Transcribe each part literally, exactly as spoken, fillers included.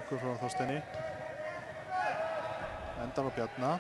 nokkuð frá Þorsteini. Endar á Bjarna.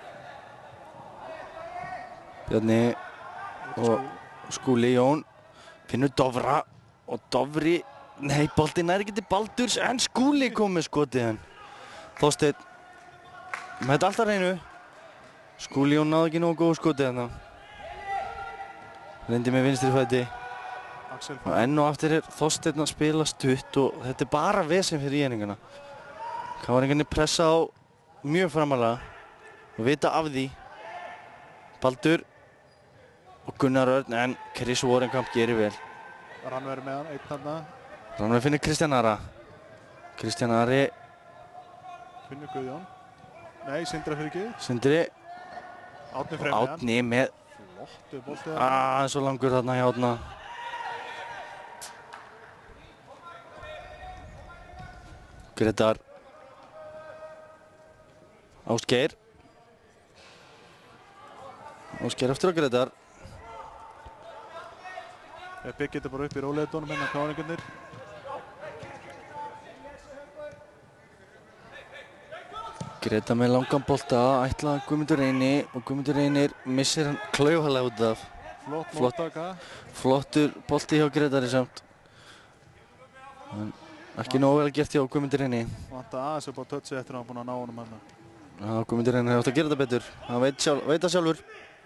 Bjarni og Skúli Jón finnur Dofra og Dofri, nei, boltinn er ekki til Baldurs en Skúli kom með skotið hann. Þorsteinn með þetta alltaf reynu. Skúli Jón náði ekki nógu góð skotið hann. Reyndi með vinstri fæti. Og enn og aftur er Þorsteinn að spila stutt og þetta er bara vesen fyrir ÍR-ingana. Káringarnir pressa á mjög framalega og vita af því. Baldur og Gunnar Örn, en Chris Warrenkamp gerir vel. Rannver með hann, einn þarna. Rannver finnur Kristján Ara. Kristján Ari. Finnur Guðjón. Nei, Sindri fyrir ekki. Sindri. Átni fremd með hann. Átni með. Flottu boltið. Ah, svo langur þarna hjá Átna. Gretar. Ásgeir. Ásgeir eftir á Gretar. Ég byggir þetta bara upp í róleitunum hérna Káringarnir. Greta með langan bolta, ætla Guðmundur Reyni og Guðmundur Reynir missir hann klaufhalega út af. Flott móttaka. Flottur bolti hjá Gretari samt. En ekki nógu vel gert hjá Guðmundur Reyni. Vanta aðeins upp á touchi eftir að hann búinn að ná honum hérna. Já, Guðmundur Reynir hefði átt að gera þetta betur. Hann veit, sjálf, veit það sjálfur.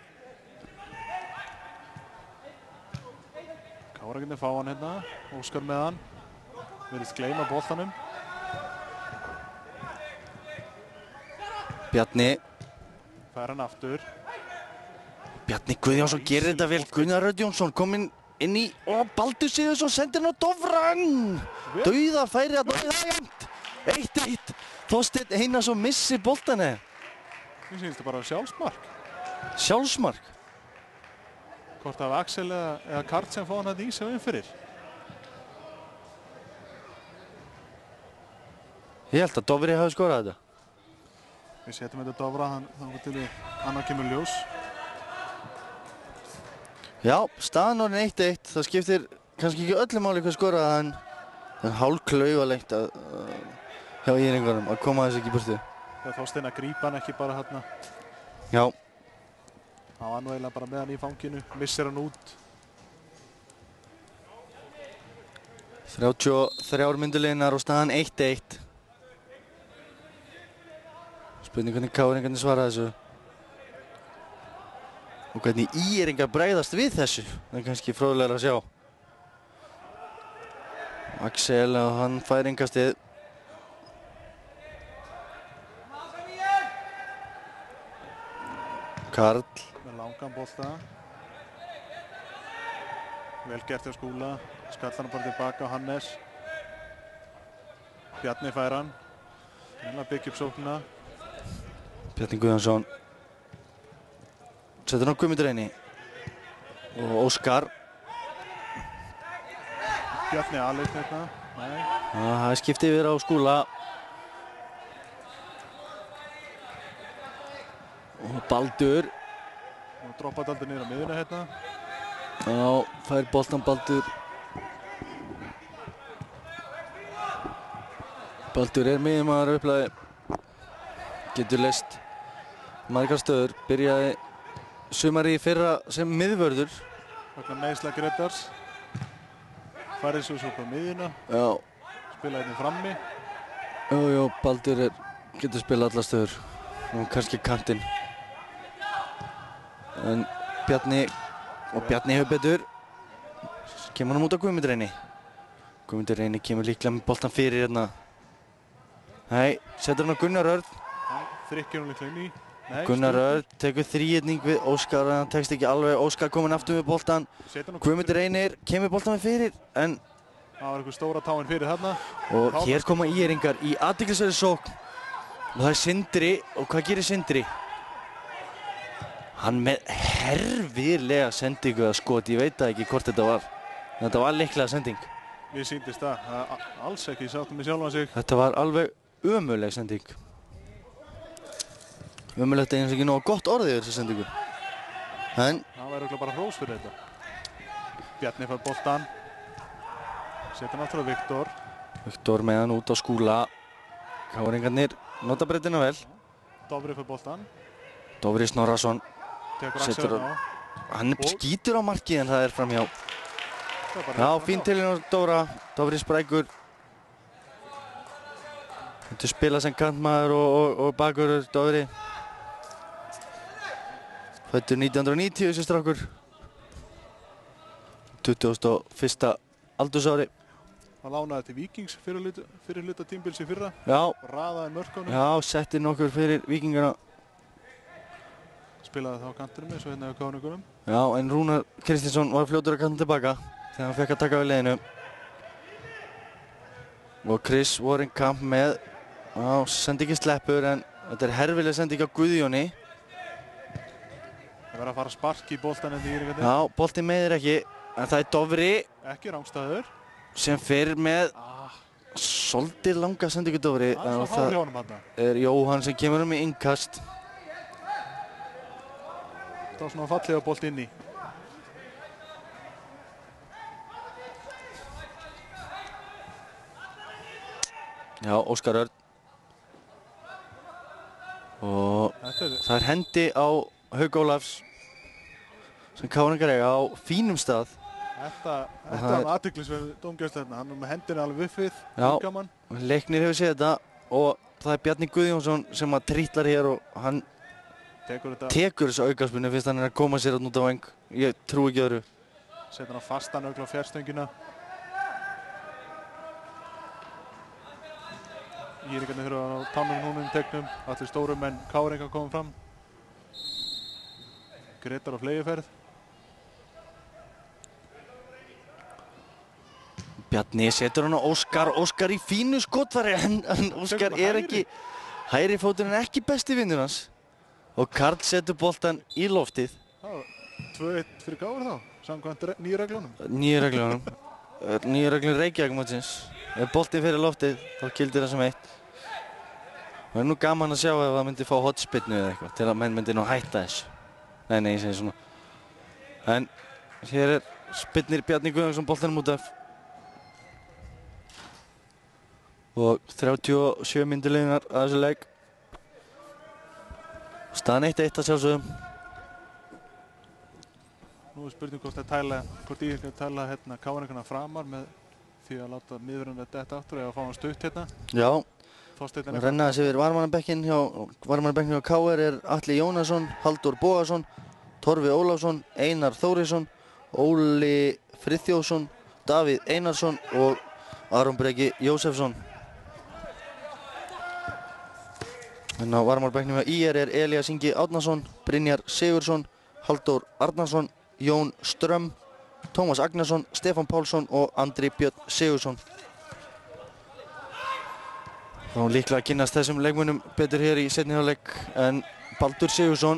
Káringarnir fá hann hérna. Óskar með hann. Virðist gleyma boltanum. Bjarni. Fær hann aftur. Bjarni Guðjónsson gerir þetta vel. Gunnar Örn Jónsson kominn inn í og Baldur Sigurðsson sendir hann á Dofran. Dauða færi að það er jæmt. eitt eitt. Þorsteinn Einarsson missir boltana. Mér sýnist það bara sjálfsmark. Sjálfsmark? Hvort af Axel eða, eða Kart sem fá hann að í sig inn fyrir. Ég held að Dofri hafi skorað þetta. Við setjum þetta Dofra, þannig til annar kemur ljós. Já, staðan orðin eitt eitt. Það skiptir kannski ekki öllu máli hvað skoraði en það er hálfklaufalegt að uh, hjá ÍR-ingunum að koma þess ekki í burtu. Það Þorsteinn að grípa hann ekki bara hérna. Já. Hann var nú eiginlega bara með hann í fanginu, missir hann út. þrjátíu og þrjár mínútur liðnar og staðan eitt eitt. Spurning hvernig Káringarnir svara þessu. Og hvernig ÍR-ingar bregðast við þessu. Það er kannski fróðlegra að sjá. Axel, hann fær innkastið. Karl. Með langan bolta. Vel gert hjá Skúla. Skallar hann bara tilbaka á Hannes. Bjarni fær hann. Hérna byggja upp sóknina. Bjarni Guðjónsson. Setur hann á Guðmundur Reyni. Og Óskar. Bjarni aðleikn hérna. Nei. Það er skiptið yfir á Skúla. Og Baldur. Og droppaði aldrei niður á miðuna hérna. Já, fær boltan Baldur. Baldur er miðjumaður upplagi. Getur leyst margar stöður. Byrjaði sumarið í fyrra sem miðvörður. Vegna meiðsla Gretars. Færið svo svo på miðjuna. Já. Spila hérna frammi. Jú, jú, Baldur er, getur spilað alla stöður. Og kannski kantinn. En Bjarni, og Bjarni hefur betur. Kemur hann út á Guðmundur Reyni. Guðmundur Reyni kemur líklega með boltan fyrir hérna. Nei, setur hann á Gunnar Örn. Hann þrykkir hún líklega inn í. Nei, Gunnar Örn tekur þríhyrning við Óskar en hann tekst ekki alveg. Óskar kominn aftur með boltan. Guðmundur Reynir kemur boltan með fyrir en það var einhver stóra táin fyrir þarna. Og hér koma ÍR-ingar í athyglisverðri sókn. Og það er Sindri. Og hvað gerir Sindri? Hann með herfilega sendingu að skot. Ég veit ekki hvort þetta var. Þetta var líklega sending. Mér sýndist það. það alls ekki sáttum með sjálfan sig. Þetta var alveg ömurleg sending. Ömurlegt er eins og ekki nógu gott orðið yfir þessu sendingu. En það var örugglega bara hrós fyrir þetta. Bjarni fær boltan. Setur hann aftur á Viktor. Viktor með hann út á Skúla. Káringarnir nota breytina vel. Dofri fyrir boltan. Dofri Snorrason. Tekur Axel á. Hann skýtur á markið en það er framhjá. Já, fín til hérna Dóra. Dofri sprækur. Þetta spila sem kantmaður og, og, og bakurur Dofri. Fættur nítján hundruð og níutíu þessi strákur. tuttugasta og fyrsta aldursári. Hann lánaði til Víkings fyrir hluta, fyrir hluta tímabils í fyrra. Já. Raðaði mörkunum. Já, setti nokkur fyrir Víkingana. Spilaði þá á kantinum eins og hérna á Káringunum. Já, en Rúnar Kristinsson var fljótur að kanta tilbaka þegar hann fekk að taka við leiðinu. Og Chris Warrenkamp með, já, sendi ekki sleppur en þetta er herfileg sendi ekki á Guðjóni. Það verður að fara að sparki í boltan en í Írikandi. Já, boltinn meiðir ekki, en það er Dofri. Ekki rangstæður. Sem fyrir með ah. svolítið langa sendingu Dofri. Það er svona fári honum hann. Það er Jóhann sem kemur um í innkast. Það var svona fallega bolt inn í. Já, Óskar Örn. Og er... það er hendi á Hauk Ólafs sem Káringar eiga á fínum stað. Þetta, þetta er athyglisverð dómgæsla hérna. Hann er með hendina alveg viffið. Já, Leiknir hefur séð þetta og það er Bjarni Guðjónsson sem að trítlar hér og hann tekur, tekur þessu aukaspinnu fyrst hann er að koma sér út á veng. Ég trú ekki öðru. Setur hann fastan ögla á fjárstöngina. Írikandi þurfa á tánum núna um tegnum. Allir stórum menn Káringar komum fram. Gretar á flegiferð. Bjarni setur hann á Óskar. Óskar í fínu skotfæri en, en Óskar er ekki, hægri fóturinn er ekki besti vinnur hans. Og Karl setur boltan í loftið. tvö eitt fyrir K R þá, samkvæmt nýju reglunum. Nýju reglunum. Nýju reglun Reykjavík mótsins. Ef boltinn fyrir loftið, þá gildir það sem eitt. Það er nú gaman að sjá ef það myndi fá hotspinnu eða eitthvað, til að menn myndi nú hætta þessu. Nei, nei, ég segi svona. En hér er spinnir Bjarni Guðjónsson boltanum út af. Og þrjátíu og sjö mínútur liðnar að þessu leik. Staðan eitt eitt að sjálfsögum. Nú er spurning hvort það tæla, hvort ég ekki tæla hérna Káringarna framar með því að láta miðverðina detta aftur eða að fá hann stutt hérna. Já, renna þessi yfir varmannabekkin hjá, varmannabekkin hjá K R er Atli Jónasson, Halldór Bogason, Torfi Ólafsson, Einar Þórisson, Óli Friðþjófsson, Davíð Einarsson og Aron Breki Jósefsson. En á varmannabekkinum hjá I R er Elías Ingi Árnason, Brynjar Sigurðsson, Halldór Arnarsson, Jón Strömm, Tómas Agnarsson, Stefán Pálsson og Andri Björn Sigurðsson. Þá er líklega að kynnast þessum leikmönnum betur hér í seinni hálfleik en Baldur Sigurðsson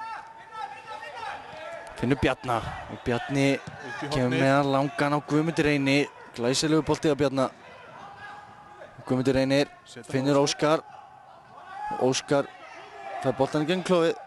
finnur Bjarna og Bjarni kemur með hann langan á Guðmundur Reyni. Glæsilegu bolti á Bjarna. Guðmundur Reynir finnur Óskar. Óskar fær boltan í gegn klófið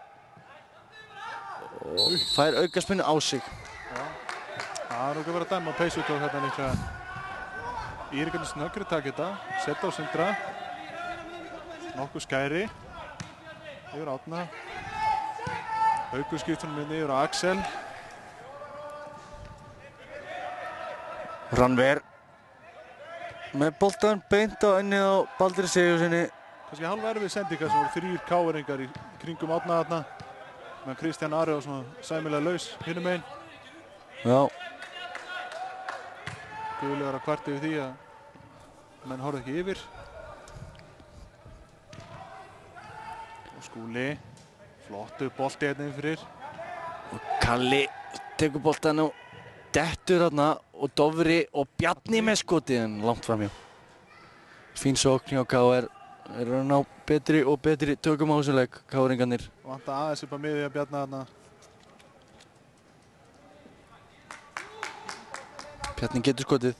og fær aukaspinnu á sig. Það er okkur að vera að dæma á peysutók hérna líklega. Írikandi snöggri takk þetta, setja á Sindra. Nokkuð skæri. Yfir Átna. Haukur skiptunum minni yfir á Axel. Rannver. Með boltan beint á ennið á Baldri Sigurðssoni. Kannski hálf erfið sendingar sem voru þrír Káringar í kringum Átna þarna. Meðan Kristján Ari var svona sæmilega laus hinum megin. Já. Guðlegar að kvarta yfir því að menn horfði ekki yfir. Og Skúli, flottu bolti hérna inn fyrir. Og Kalli tekur boltan og dettur þarna og Dofri og Bjarni með skotið en langt framhjá. Fín sókn hjá K R. Þeir eru að ná betri og betri tökum á þessu leik, Káringarnir. Vanta aðeins upp að miðja Bjarna þarna. Bjarni getur skotið.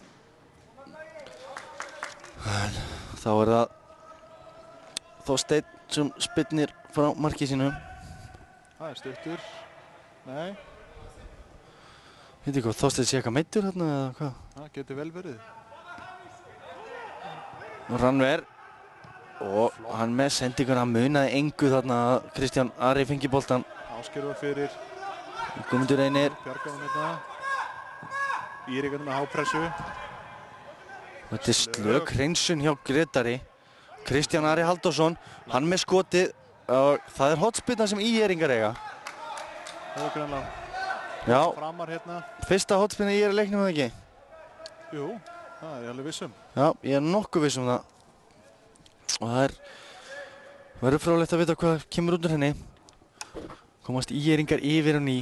En þá er það Þorsteinn sem spinnir frá marki sínu. Það er stuttur. Nei. Veit ekki hvað, Þorsteinn sé eitthvað meiddur hérna eða hvað? Það getur vel verið. Og Rannver. Og hann með sendinguna munaði engu þarna að Kristján Ari fengi boltan. Ásgeir var fyrir. Guðmundur Reynir. Bjargaðum hérna. Írikarnir með hápressu. Þetta er slök hreinsun hjá Grétari. Kristján Ari Halldórsson, hann með skotið. Og það er hotspinna sem Íringar eiga. Það er greinlega. Já. Framar hérna. Fyrsta hotspinna í er leiknum eða ekki? Jú, það er ég alveg vissum. Já, ég er nokkuð viss um það. Og það er verður fróðlegt að vita hvað kemur út úr henni. Komast Íringar yfir og ný.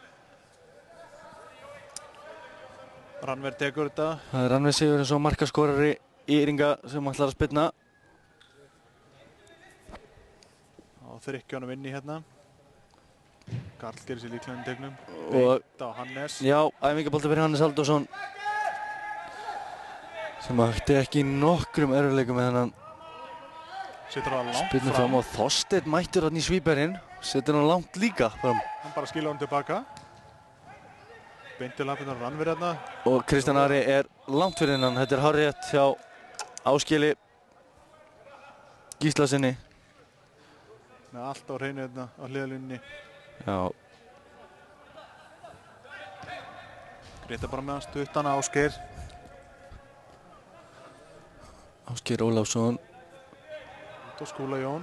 Rannver tekur þetta. Það er Rannver Sigurðsson, markaskorari Íringa sem ætlar að spyrna. Á þrykkjónum inni hérna. Karl gerir sér líklega um tegnum. Og Beint á Hannes. já, æfingabolti fyrir Hannes Halldórsson. Sem ætti ekki í nokkrum erfiðleikum með hennan. Setur það langt Spyrnum fram og Þorsteinn mættur hann í svíperinn. Setur hann langt líka fram. Hann bara skilur hann tilbaka. Beint til lappirnar Rannver hérna. Og Kristján Ari er langt fyrir hennan. Þetta er hárrétt hjá Áskili Gíslasinni. Með allt á hreinu hérna á hliðalínunni. Já. Grétar bara með hans stuttana Ásgeir. Ásgeir Ólafsson. Út á Skúla Jón.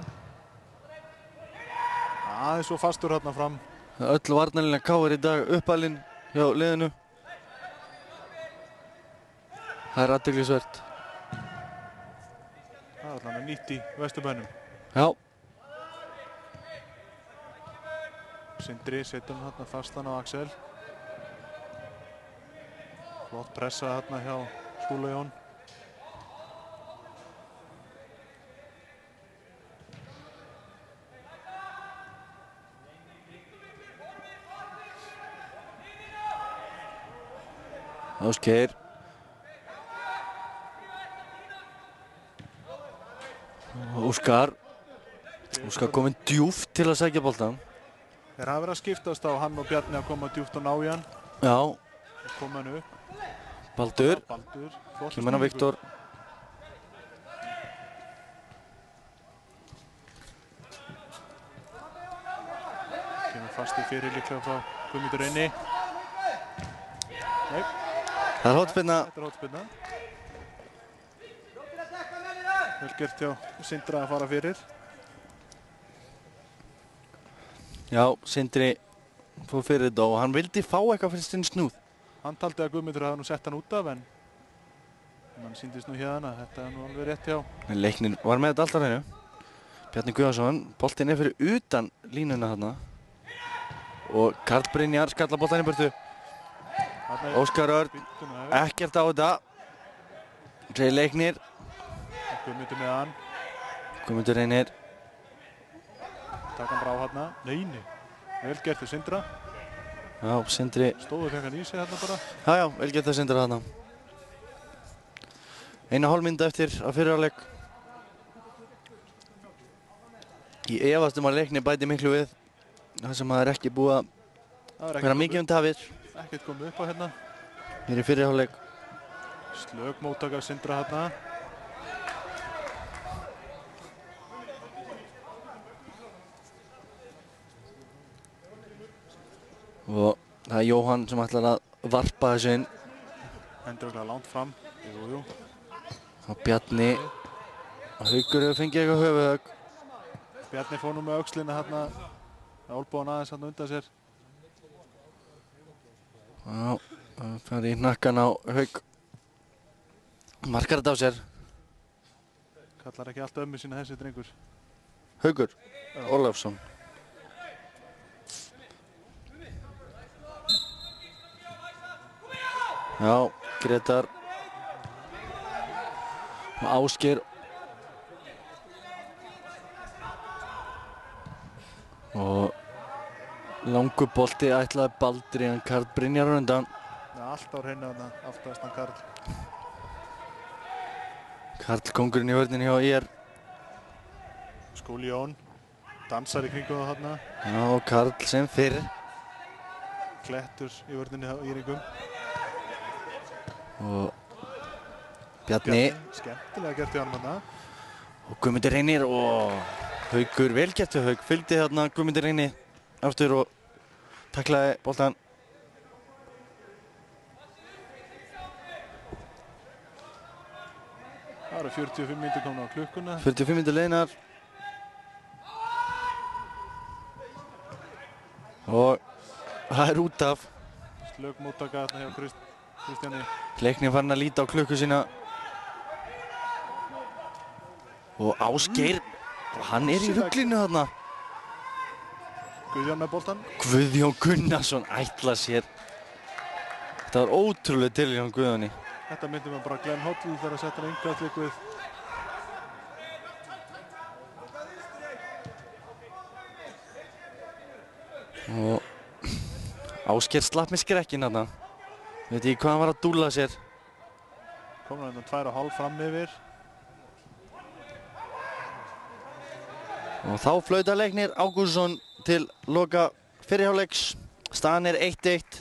Aðeins svo fastur hérna fram. Öll varnarlínan K R í dag uppalinn hjá liðinu. Það er athyglisvert. Það er allavega nýtt í Vesturbænum. Já. Sindri setur hann hérna fastan á Axel. Flott pressa hérna hjá Skúla Jón. Ásgeir. Óskar. Óskar kominn djúpt til að sækja boltan. Þeir hafa verið að skiptast á hann og Bjarni að koma djúpt og ná í hann. Já. Og koma hann upp. Baldur. Baldur. Kemur hann á Viktor. Kemur fast í fyrir líklega frá Guðmundur Reyni. Nei. Það er hotspinna. Þetta er hotspinna. Vel gert hjá Sindra að fara fyrir. Já, Sindri fór fyrir þetta og hann vildi fá eitthvað fyrir sinn snúð. Hann taldi að Guðmundur hafði nú sett hann út af en hann síndist nú hérna að þetta er nú alveg rétt hjá. En leiknir var með þetta alltaf hreinu. Bjarni Guðjónsson, boltinn er fyrir utan línuna þarna. Og Karl Brynjar skallar boltan í burtu. Óskar Örn, ekkert á þetta. Segir leiknir. Guðmundur með hann. Guðmundur Reynir. Takk hann brá hérna. Neini. Vel gert fyrir Sindra. Já, Sindri. Stóðu fengt hann í sig hérna bara. Já, já, vel gert það Sindra þarna. Eina hálf mínúta eftir að fyrri hálfleik. Ég efast um að leikni bæti miklu við. Það sem það er ekki búið að vera mikið um tafir. Ekkert komið upp á hérna. Hér í fyrri hálfleik. Slök móttaka Sindra hérna. Og það er Jóhann sem ætlar að varpa þessu inn. Hendur okkur langt fram. Jú, jú. Og Bjarni. Haukur hefur fengið eitthvað höfuðhögg. Bjarni fór nú með öxlina hérna. Olbúan aðeins hérna undan sér. Já, það fer í hnakkan á Hauk. Markar þetta á sér. Kallar ekki alltaf ömmu sína þessi drengur. Haukur Ólafsson. Já, Grétar. Og Ásgeir. Og langur bolti ætlaði Baldri en Karl Brynjar á undan. Það er allt á hreinu þarna, aftastan Karl. Karl kóngurinn í vörninni hjá í er. Skúli Jón. Dansar í kringu það þarna. Já, og Karl sem fyrr. Klettur í vörninni hjá Íringum. Og Bjarni. Skemmtilega gert í hann þarna. Og Guðmundur Reynir og Haukur, vel gert við Hauk, fylgdi þarna Guðmundur Reynir aftur og taklaði boltan. Það eru fjörutíu og fimm mínútur komna á klukkuna. fjörutíu og fimm mínútur leiðnar. Og það er út af. Slög móttaka þarna hjá Krist, Kristjáni. Leiknir farin að líta á klukku sína. Og Ásgeir, hann er í ruglinu þarna. Guðjón með boltan. Guðjón Gunnarsson ætla sér. Þetta var ótrúlega til hjá Guðjóni. Þetta myndi maður bara Glenn Hoddle þegar að setja hann yngast lík við. Og Ásgeir slapp með skrekkin þarna. Veit ekki hvað hann var að dúlla sér. Komur hann tvær og hálf fram yfir. Og þá flautar Leiknir Ágústsson til loka fyrriháleiks. Staðan er eitt eitt.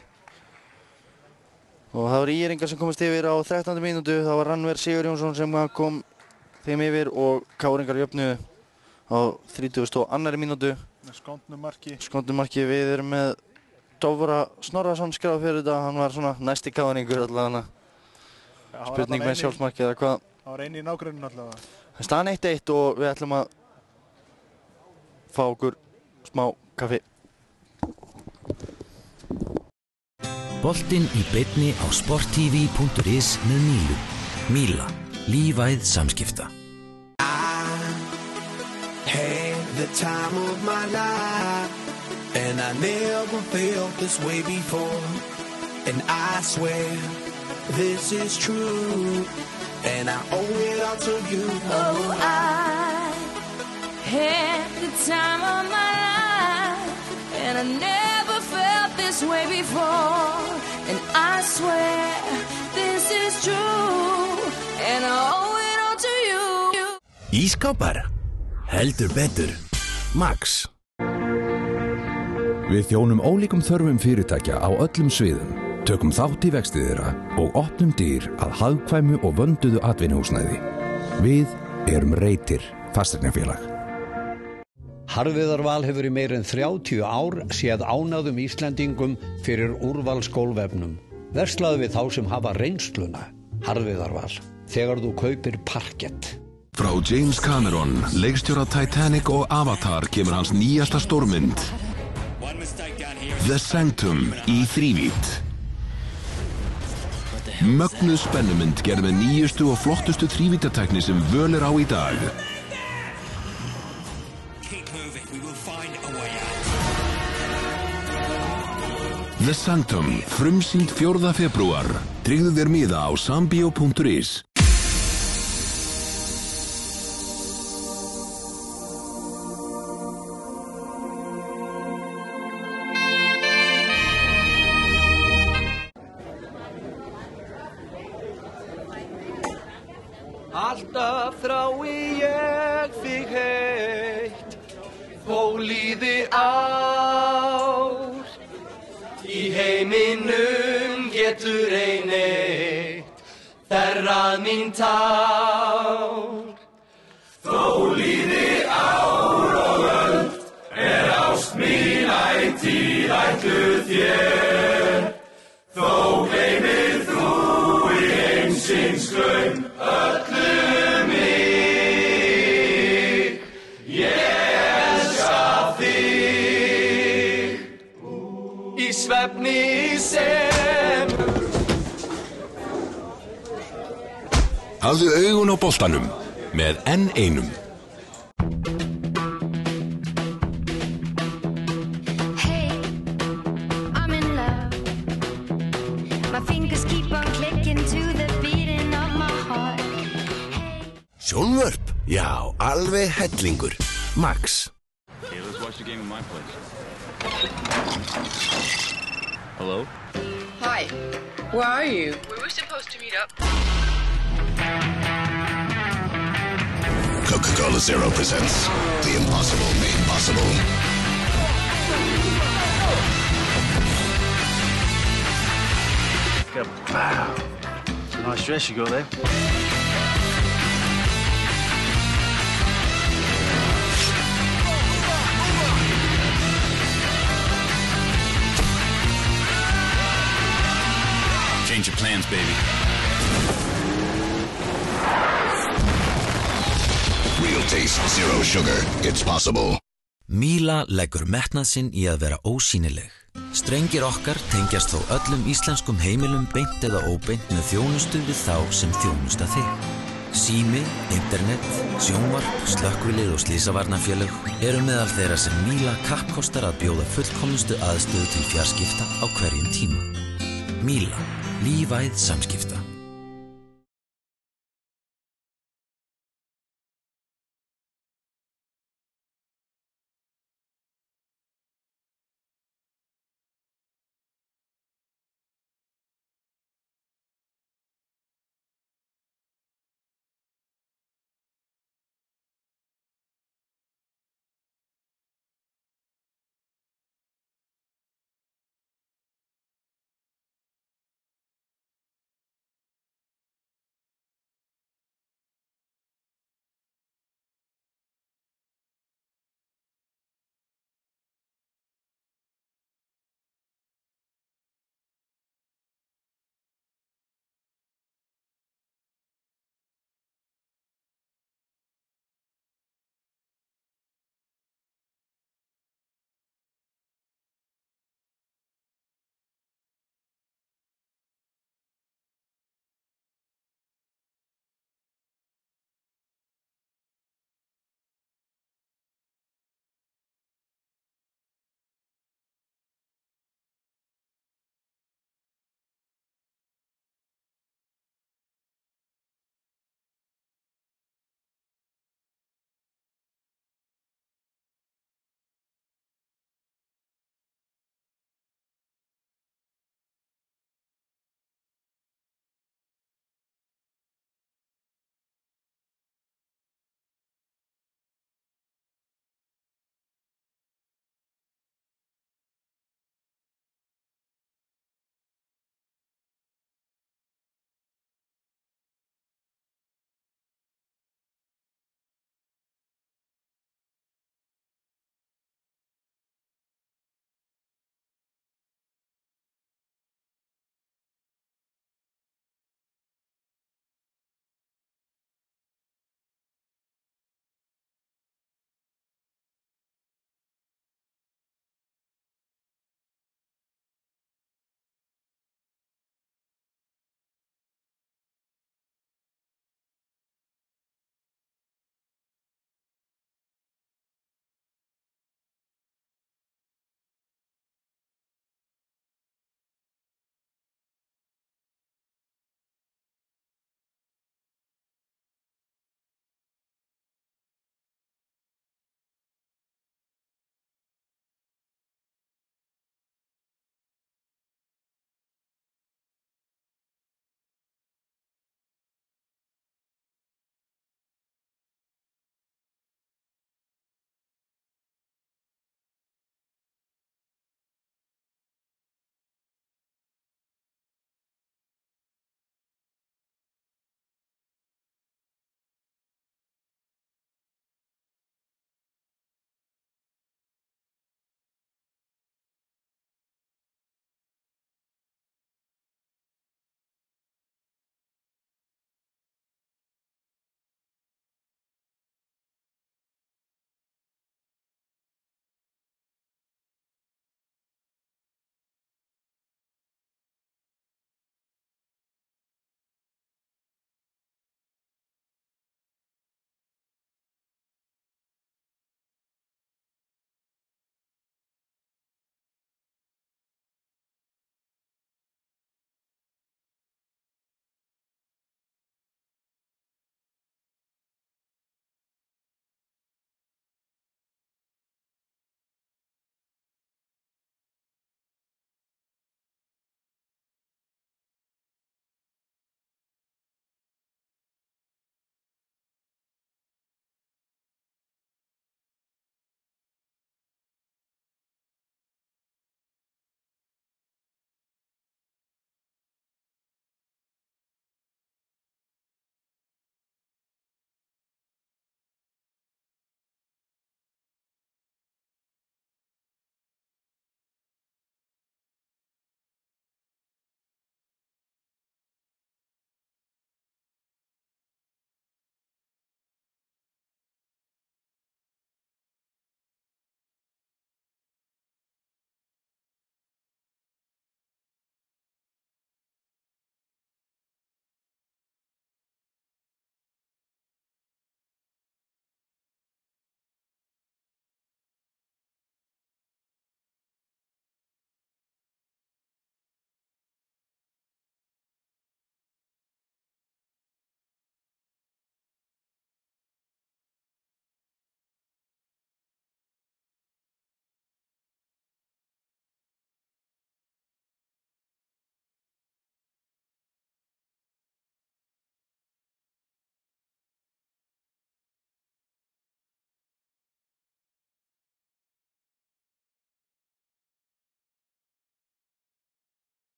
Og það voru ÍR-ingar sem komast yfir á þrettándu mínútu. Það var Rannver Sigurjónsson sem kom þeim yfir og Káringar jöfnuðu á þrítugasta og annarri mínútu. Með skondnu marki. Skondnu marki. Við erum með Dofra Snorrason skráð fyrir þetta. Hann var svona næsti Káringur allavega. Ja, spurning með sjálfsmarki eða hvað. Það var eini í nágruninu allavega. Staðan eitt eitt og við ætlum að fá okkur smá kaffi. Boltinn í beinni á sporttv punktur is með Mílu. Míla. Lífæð samskipta. I had the time of my life and I never felt this way before. And I swear this is true and I owe it all to you. Oh, I had the time of my life and I never felt this way before. And I swear this is true and I owe it all to you. Ískápar. Heldur betur. Max. Við þjónum ólíkum þörfum fyrirtækja á öllum sviðum, tökum þátt í vexti þeirra og opnum dyr að hagkvæmu og vönduðu atvinnuhúsnæði. Við erum Reytir fasteignafélag. Harðviðarval hefur í meir en þrjátíu ár séð ánægðum Íslendingum fyrir úrvalsgólfefnum. Verslaðu við þá sem hafa reynsluna. Harðviðarval. Þegar þú kaupir parkett. Frá James Cameron, leikstjóra Titanic og Avatar kemur hans nýjasta stórmynd. The Sanctum í þrívídd. Mögnuð spennumynd gerð með nýjustu og flottustu þrívíddatækni sem völ er á í dag. The Sanctum, frumsýnd fjórða febrúar. Tryggðu þér miða á sambio punktur is. Alltaf þrái ég þig heitt, þó líði ár. Í heiminum getur ein eitt þerrað mín tár. Þó líði ár og öld er ást mín ætíð ætluð þér. Þó gleymir þú í heimsins glaum öllu mig. Ég elska þig í svefni sem. Hafðu augun á boltanum með enn einum. Hey, I'm in love. My fingers keep on clicking to the beating of my heart. Sjónvörp. Já, alveg hellingur. Max. Okay, let's watch the game in my place. Hello? Hi. Where are you? We were supposed to meet up. Coca-Cola Zero presents The Impossible Made Possible. Wow. Nice dress you got there. change your plans, baby. Real taste, zero sugar. It's possible. Míla leggur metnað sinn í að vera ósýnileg. Strengir okkar tengjast þó öllum íslenskum heimilum beint eða óbeint með þjónustu við þá sem þjónusta þig. Sími, internet, sjónvarp, slökkvilið og slysavarnarfélög eru meðal þeirra sem Míla kappkostar að bjóða fullkomnustu aðstöðu til fjarskipta á hverjum tíma. Míla, lífæð samskipta.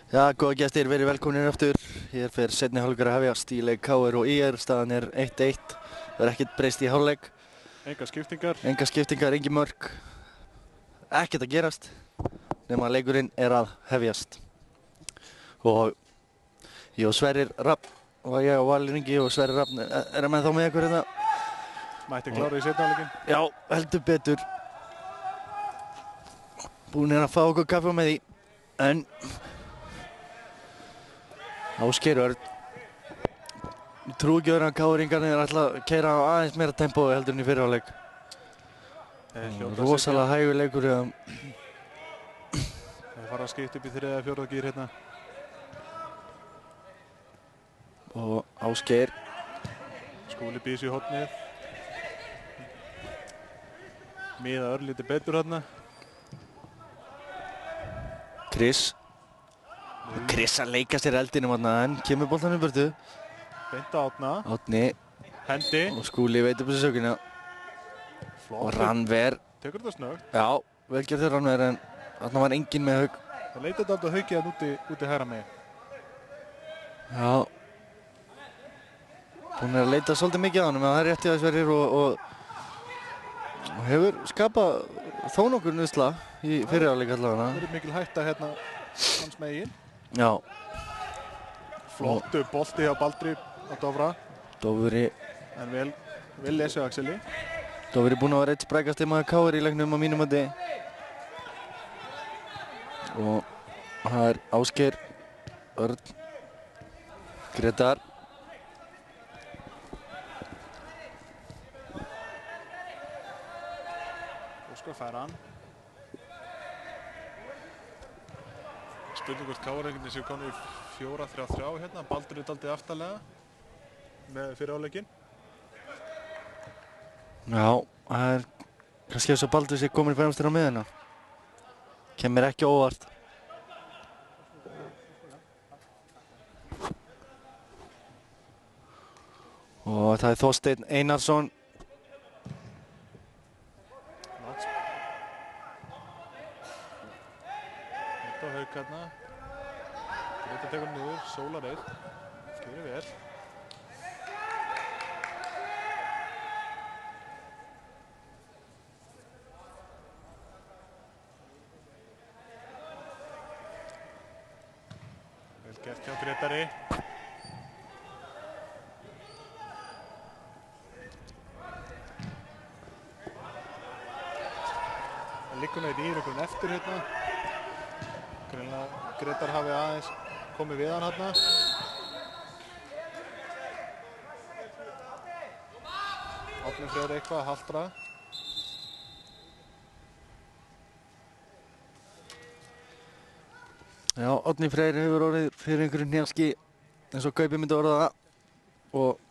Já, góða gestir, verið velkominir aftur. Hér fer seinni hálfleikur að hefjast í leik K R og I R. Staðan er eitt eitt. Það er ekkert breyst í hálfleik. Enga skiptingar. Enga skiptingar, engin mörk. Ekkert að gerast. Nema að leikurinn er að hefjast. Og ég og Sverrir Rafn, og ég og Valur Ingi og Sverrir Rafn er að menn þá með ykkur hérna. Mætti klára í seinni hálfleikinn. Já, heldur betur. Búin að fá okkur kaffi með því. En Ásgeir Örn, ég trú ekki öðru að K R-ingarnir er alltaf að keyra á aðeins meira tempói heldur en í fyrri hálfleik. Rosalega hægur leikur. Það fara að skipta upp í þriðja fjórða gír hérna. Og Ásgeir. Skúli býðs í hornið. Miða örlítið betur hérna. Chris. Chris að leika sér eldinum þarna en kemur boltanum í burtu. Beint á Átna. Átni. Hendi. Og Skúli veit upp þessu sökina. Flott. Og Rannver. Tekur þetta snöggt. Já, vel gert þér Rannver en þarna var enginn með Hauk. Það leitið alltaf Haukið hann úti, úti hægra megin. Já. Hún er að leita svolítið mikið á honum en það er rétt í að Sverrir og, og, og hefur skapað þó nokkur nusla í fyrri hálfleik allavega. Það er mikil hætta hérna hans megin. Já. Flottu bolti hjá Baldri á Dofra. Dofri. En vel, vel lesið Axeli. Dofri búinn að vera eitt sprækasti maður K R í leiknum á mínum mati. Og það er Ásgeir Örn. Gretar. Óskar fær hann. Spurning hvort K R-ingarnir séu komnir í fjóra þrjá þrjá hérna. Baldur er daldið aftarlega með fyrir áleikinn. Já, það er kannski þess að Baldur sé komin fremstur á miðuna. Kemur ekki óvart. Og það er Þorsteinn Einarsson. Þetta á Hauk hérna. Þetta tekur niður, Sólar einn. Gerir vel. Vel gert hjá Grétari. Það liggur neitt í ykkurinn eftir hérna. Greinlega Grétar hafi aðeins komið við hann hérna. Árni Freyr eitthvað að haltra. Já, Árni Freyr hefur orðið fyrir einhverju hnjaski eins og Gaupi myndi orða það. Og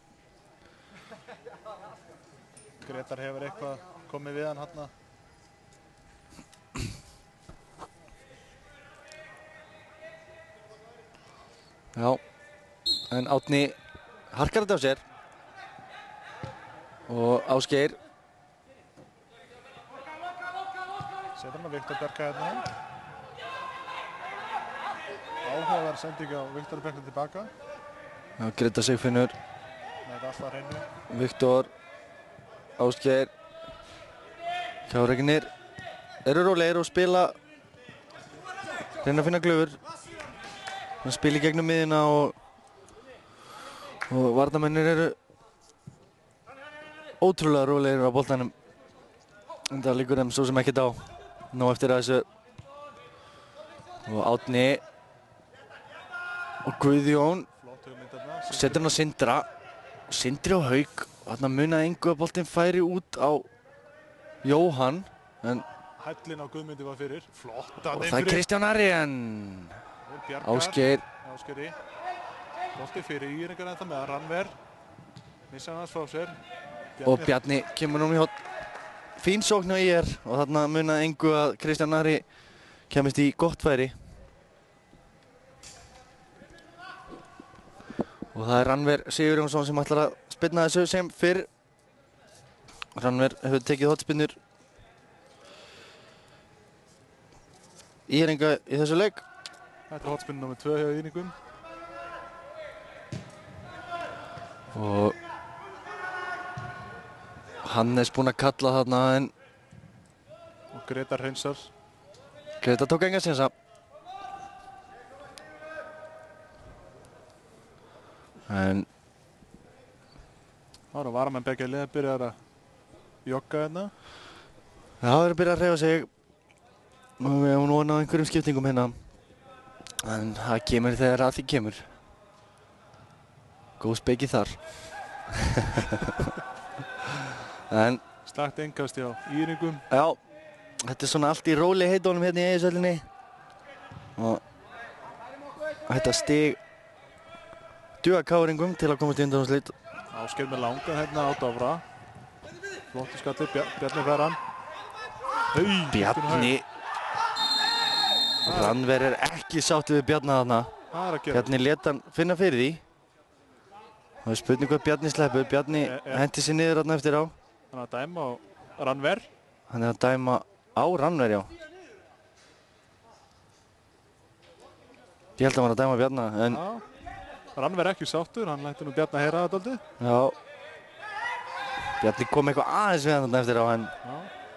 Grétar hefur eitthvað komið við hann hérna. Já, en Árni harkar þetta á sér. Og Ásgeir. Setur hann að Viktor Berka hérna. Áhugaverð sending á Viktor Berka tilbaka. Já, Greta Sigfinnur. Með þetta alltaf hreinu. Viktor. Ásgeir. K R-ingarnir eru rólegir og spila. Reyna að finna glöfur. Hann spila í gegnum miðina og og varnarmennir eru ótrúlega rólegir á boltanum. En það liggur þeim svo sem ekkert á. Ná eftir að þessu. Og Árni og Guðjón setur hann á Sindra. Sindri á Hauk. Þarna munaði engu að boltinn færi út á Jóhann. En Hællin á Guðmundi var fyrir. Flott. og það er Kristján Arjen. Ásgeir. Ásgeiri. Bolti fyrir Íringar ennþá með Rannver. Missa hann hans frá sér. Og Bjarni kemur nú í hot. Fín sókn á I R og þarna munaði engu að Kristján Ari kemist í gott færi. Og það er Rannver Sigurjónsson sem ætlar að spinna þessu sem fyrr. Rannver hefur tekið hotspinnur Íringa í þessu leik. Þetta er hotspinn nummer tvö hjá Írningum. Og Hannes búinn að kalla þarna en og Gretar hreinsar. Gretar tók enga sénsa. En þá eru varamenn beggja liða byrjar að jogga hérna. Já, þeir eru byrjað að hreyfa sig. Og við hefum nú náð einhverjum skiptingum hérna. En það kemur þegar að því kemur. Góð speiki þar. En slagt engast hjá Írningum. Já, þetta er svona allt í róli heitunum hérna í Eiðisvellinni. Og þetta stig duga káringum til að komast í undanúrslit. Ásgeir með langa hérna á Dofra. Flottur skalli, Bjarni fær hann. Hey, Bjarni. Rannver er ekki sáttið við Bjarni þarna. Bjarni lét hann finna fyrir því. Það er spurning hvað Bjarni sleppur. Bjarni e, e. hendi sér niður þarna eftir á. Hann er að dæma á Rannver. Hann er að dæma á Rannver, já. Ég held að hann var að dæma Bjarni, en já. Rannver ekki sáttur, hann lætti nú Bjarni að heyra það dálítið. Já. Bjarni kom eitthvað aðeins við hann þarna eftir á, en já.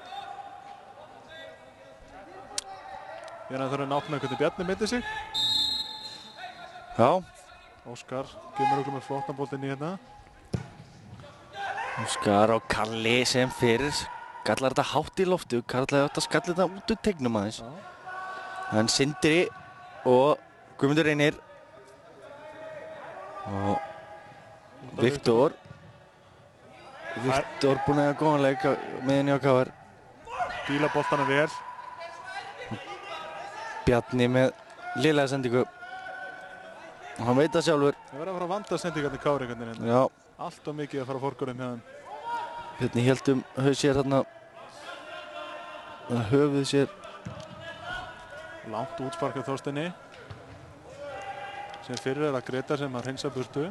Ég er að þurfa að nátt með hvernig Bjarni myndi sig. Já. Óskar kemur okkur með flottan boltinn í hérna. Óskar og Kalli sem fyrir skallar þetta hátt í loftu. Kalli átt að skalla þetta út úr teignum aðeins. Já. En Sindri og Guðmundur Reynir og Viktor. Viktor búinn að eiga góðan leik með henni á K R. Díla boltana vel. Bjarni með liðlega sendingu. Og hann veit það sjálfur. Það verður að fara að vanda sendingarnir káringarnir hérna. Já. Allt og mikið að fara fórgurinn hjá þeim. Bjarni hélt um haus sér þarna. Það höfuð sér. Langt útsparkað Þorsteini. Sem fyrir er að Gretar sem að hreinsa burtu.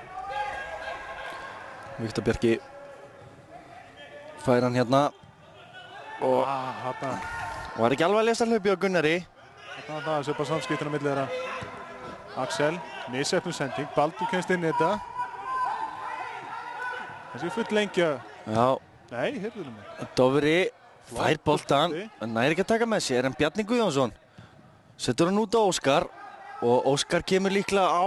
Viktor Bjarki fær hann hérna. Og ah, hérna. var ekki alveg að lesa hlaupi á Gunnari. Þetta var það að söpa samskiptina milli þeirra. Axel, misefnum sending, Baldur kemst inn í þetta. Þessi full lengja. Já. Nei, heyrðuðu mig. Dofri fær boltan, en næri ekki að taka með sér, en Bjarni Guðjónsson setur hann út á Óskar og Óskar kemur líklega á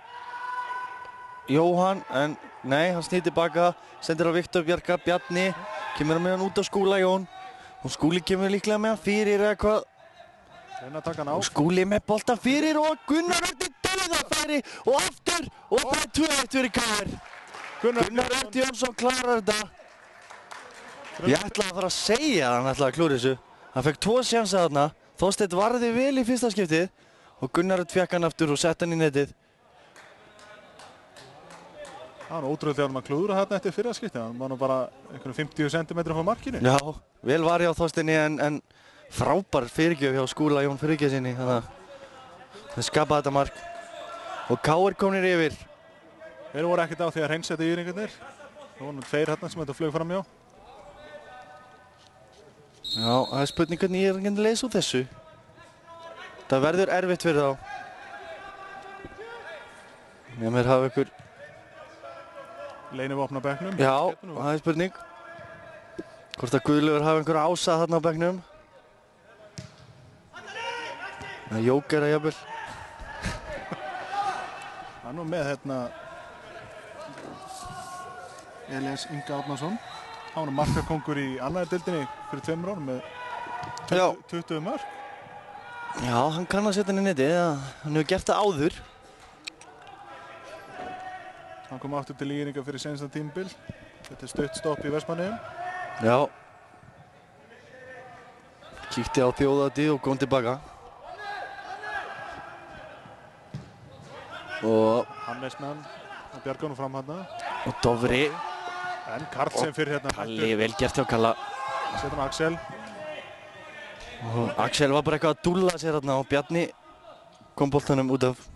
Jóhann, en nei, hann snýr tilbaka, sendir á Viktor Bjarka, Bjarni kemur með hann út á Skúla Jón og Skúli kemur líklega með hann fyrir eða hvað. Reyna að taka hann á. Og Skúli með boltan fyrir og Gunnar Örn dauðafæri og aftur og það er tvö eitt fyrir K R. Gunnar Örn Jónsson klarar þetta. Ég ætlaði að fara að segja að hann ætlaði að klúra þessu. Hann fekk tvo sjansa þarna. Þorsteinn varði vel í fyrsta skiptið og Gunnar Örn fekk hann aftur og sett hann í netið. Það var ótrúlega þegar hann klúðra þarna eftir fyrra skiptið. Hann var nú bara einhvern fimmtíu sentimetrum frá markinu. Já, vel var ég á Þorsteini en, en frábær fyrirgjöf hjá Skúla Jón fyrirgjöfsinni. Þannig að það skapaði þetta mark. Og K R komnir yfir. Þeir voru ekkert á því að hreinsa þetta Írningarnir. Það voru nú tveir hérna sem þetta flög fram hjá. Já, það er spurning hvernig Írningarnir leysa úr þessu. Það verður erfitt fyrir þá. Með mér hafa ykkur leinivopn á bekknum. Já, það er spurning. Hvort að Guðlaugur hafa einhverja ása þarna á bekknum. Það er jókera jafnvel. Það er nú með hérna Elías Inga Árnason. Hann var markakongur í annarri deildinni fyrir tveimur árum með tuttugu mörk. Já, hann kann að setja hann í netið. Hann hefur gert það áður. Hann kom aftur til Írninga fyrir seinasta tímabil. Þetta er stutt stopp í Vestmannaeyjum. Já. Kíkti á þjóðhátíð og kom tilbaka. Og Hannes með hann og bjargar nú fram hann. Og Dofri. En Karl sem fyrir hérna. Kalli, vel gert hjá Kalla. Setur hann Axel. Og Axel var bara eitthvað að dúlla sér hérna og Bjarni kom boltanum út af.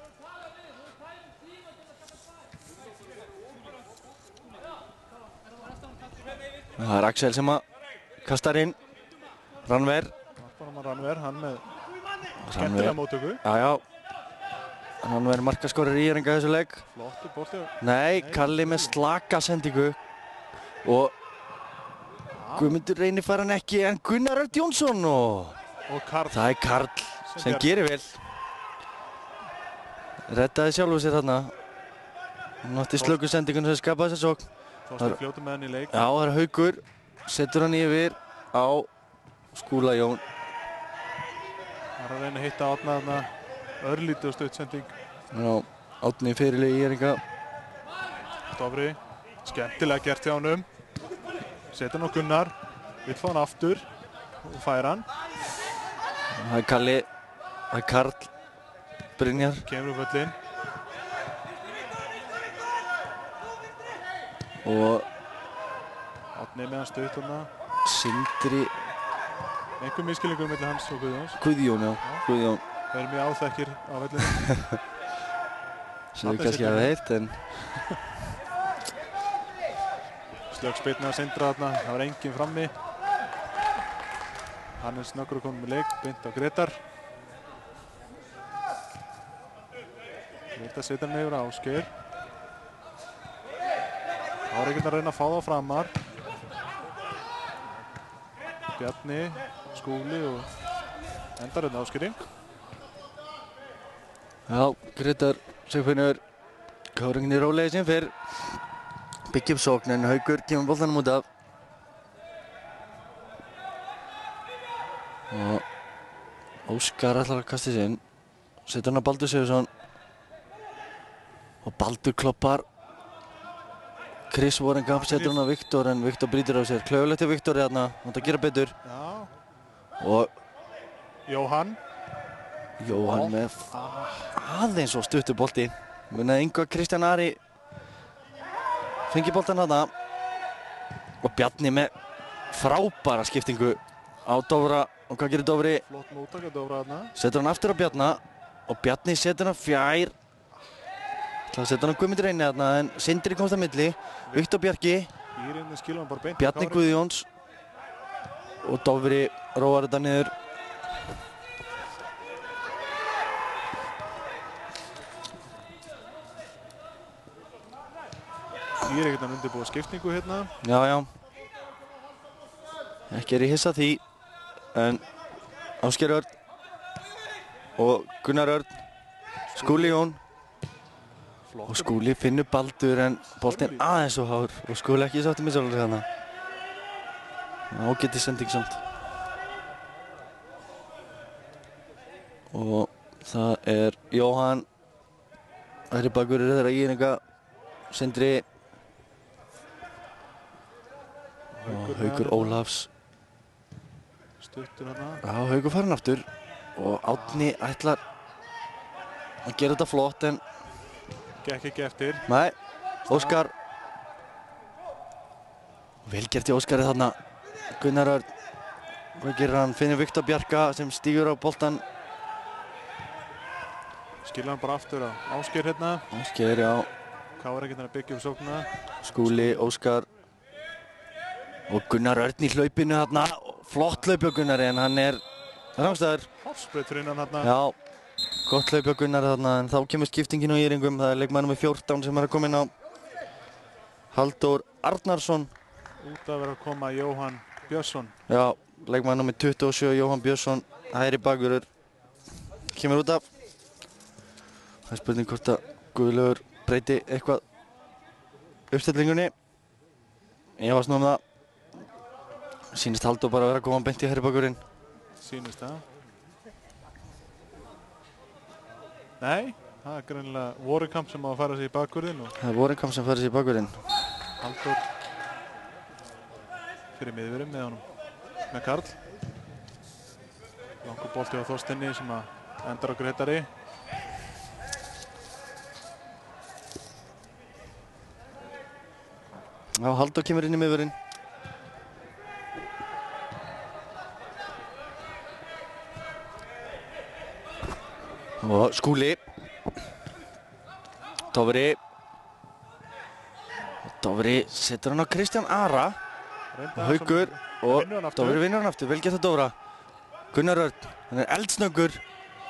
Það er Axel sem að kastar inn. Rannver. Rannver, hann með Skemmtilega móttöku. Já, já. Hann verður markaskorur í Íranga þessu leik. Flottur bolti. Nei, Kalli með slaka sendingu. Og Guðmundur Reynir fær hann ekki, en Gunnar Örn Jónsson og, og Karl. Það er Karl sem, sem gerir vel. Reddaði sjálfur sér þarna. Hann átti slöku sendingun sem skapaði þessu sókn. Þorsteinn fljótur með hann í leik. Já, það er Haukur. Setur hann yfir á Skúla Jón. Það er að reyna að hitta Árna þarna. Örlítið og stuttsending. Já, Árni fyrirliði í Íranga. Dofri. Skemmtilega gert hjá honum. Setur hann á Gunnar. Vill fá hann aftur. Og fær hann. Það er Kalli. Það er Karl. Brynjar. Kemur upp völlinn. Og Árni með hann stutt þarna. Sindri. Einhver misskilningur milli hans og Guðjóns. Guðjón, já. Guðjón. Það er mjög áþekkir á vellinu. Sem við kannski hafa heyrt, en... Slögg spilna að Sindra þarna. Það var enginn frammi. Hann er snöggur að koma með leik. Beint á Gretar. Gretar setja hann yfir á Ásgeir. Það var einhvern að reyna að fá það framar. Bjarni, Skúli og endar hérna Ásgeiri. Já, Gretar Sigfinnur Káringin í rólegi sem fyrr. Byggja upp sókn en Haukur kemur boltanum út af. Og Óskar ætlar að kasta sig inn. Setur hann að Baldur Sigurðsson. Og Baldur kloppar. Chris Warrenkamp setur hann á Viktor en Viktor brýtur á sér. Klaufalegt til Viktor hérna, hann að gera betur. Já. Og Jóhann. Jóhann með aðeins og stuttur bolti. Munið Ingo Kristján Ari fengi boltan þarna. Og Bjarni með frábæra skiptingu á Dofra. Og hvað gerir Dofri? Flott móttaka Dofra þarna. Setur hann aftur á Bjarna. Og Bjarni setur hann fjær. Það setur hann Guðmundur Reynir þarna, en Sindri komst að milli. Viktor Bjarki. Bjarni Guðjóns. Og Dofri róar þetta niður. Ég er ekkert að undirbúa skiptingu hérna. Já, já. Ekki er ég hissa því. En Ásgeir Örn. Og Gunnar Örn. Skúli Jón. Og Skúli finnur Baldur en boltinn aðeins og hár og Skúli ekki sátti með sjálfur þarna. Ágætis sending samt. Og það er Jóhann. Hægri bakvörður þeirra Íranga. Sindri. Og Haukur Ólafs. Stuttur þarna. Já, Haukur fær hann aftur. Og Árni ætlar að gera þetta flott en gekk ekki eftir. Nei, Óskar. Vel gert í Óskari þarna. Gunnar Örn. Hvað gerir hann? Finnur Viktor Bjarka sem stígur á boltan. Skilja hann bara aftur á Ásgeir hérna. Ásgeir, já. Hvað var ekkert að byggja upp sóknuna? Skúli, Óskar. Og Gunnar Örn í hlaupinu þarna. Flott hlaup hjá Gunnari en hann er rangstæður. Hafsbreyt fyrir innan þarna. Já. Gott hlaup hjá Gunnar þarna, en þá kemur skiptingin á Írangum. Það er leikmaður númer fjórtán sem er að koma inn á. Halldór Arnarsson. Út að vera að koma Jóhann Björnsson. Já, leikmaður númer tuttugu og sjö, Jóhann Björnsson. Hægri bakvörður. Kemur út af. Það er spurning hvort að Guðlaugur breyti eitthvað uppstillingunni. Ég varst nú um það. Sýnist Halldór bara að vera að koma beint í hægri bakvörðinn. Sýnist það. Nei, það er greinilega Warrenkamp sem á að fara sig í bakvörðinn. Það er Warrenkamp sem fara sig í bakvörðinn. Halldór fyrir miðvörðum með honum, með Karl. Langur bolti á Þorsteini sem að endar okkur hittari. Já, Halldór kemur inn í miðvörðinn. Og Skúli. Dofri. Dofri setur hann á Kristján Ara. Haukur og Dofri vinnur hann aftur. Vel gert að Dóra. Gunnar Örn, hann er eldsnöggur.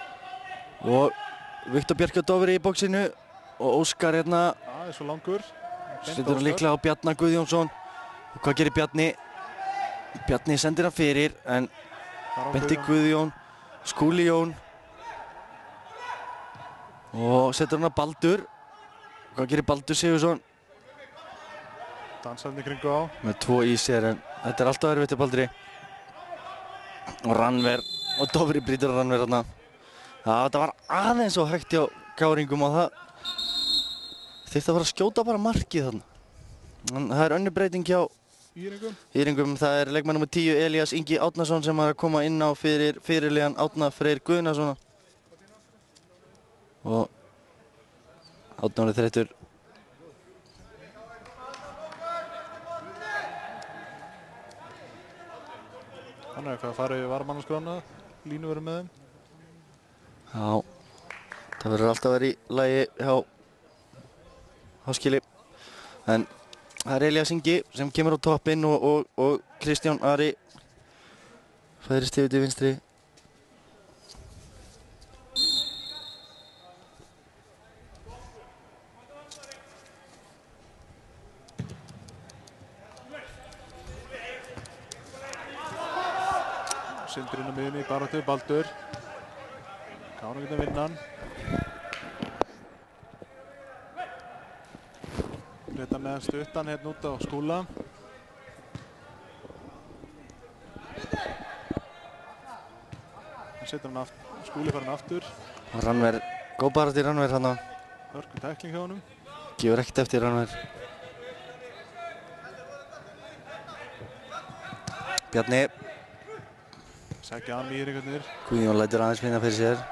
Og Viktor Bjarki Dofri í bóksinu og Óskar hérna. Það er svo langur. Setur hann líklega á Bjarna Guðjónsson. Og hvað gerir Bjarni? Bjarni sendir hann fyrir en Benti Guðjón, Skúli Jón og setur hann að Baldur. Hvað gerir Baldur Sigursson? Dansarni kringu á. Með tvo í sér en þetta er alltaf erfitt til Baldri. Og Rannver og Dofri brýtur að Rannver hérna. Já, þetta var aðeins og hægt hjá káringum og það þyrfti að fara að skjóta bara markið þarna. En það er önnur breyting hjá Íringum. Íringum. Það er leikmann númer tíu Elías Ingi Árnason sem er að koma inn á fyrir fyrirliðan Árna Freyr Guðnason. Og Árni er þreyttur. Hann er eitthvað að fara í varmannaskrána, línu verið með þeim. Já, það verður alltaf að vera í lagi hjá Háskili. En það er Elías Ingi sem kemur á toppinn og, og, og Kristján Ari fæðist yfir til vinstri. Sindri inn á miðjunni í baráttu, Baldur. Kára getur vinna hann. Breyta með stuttan hérna út á Skúla. Hann setur hann aftur, Skúli fara hann aftur. Og Rannver, góð baráttu í Rannver hann á. Hörku tækling hjá honum. Gefur ekkert eftir Rannver. Bjarni. Sækja hann í Íringarnir. Guðjón lætur aðeins finna fyrir sér.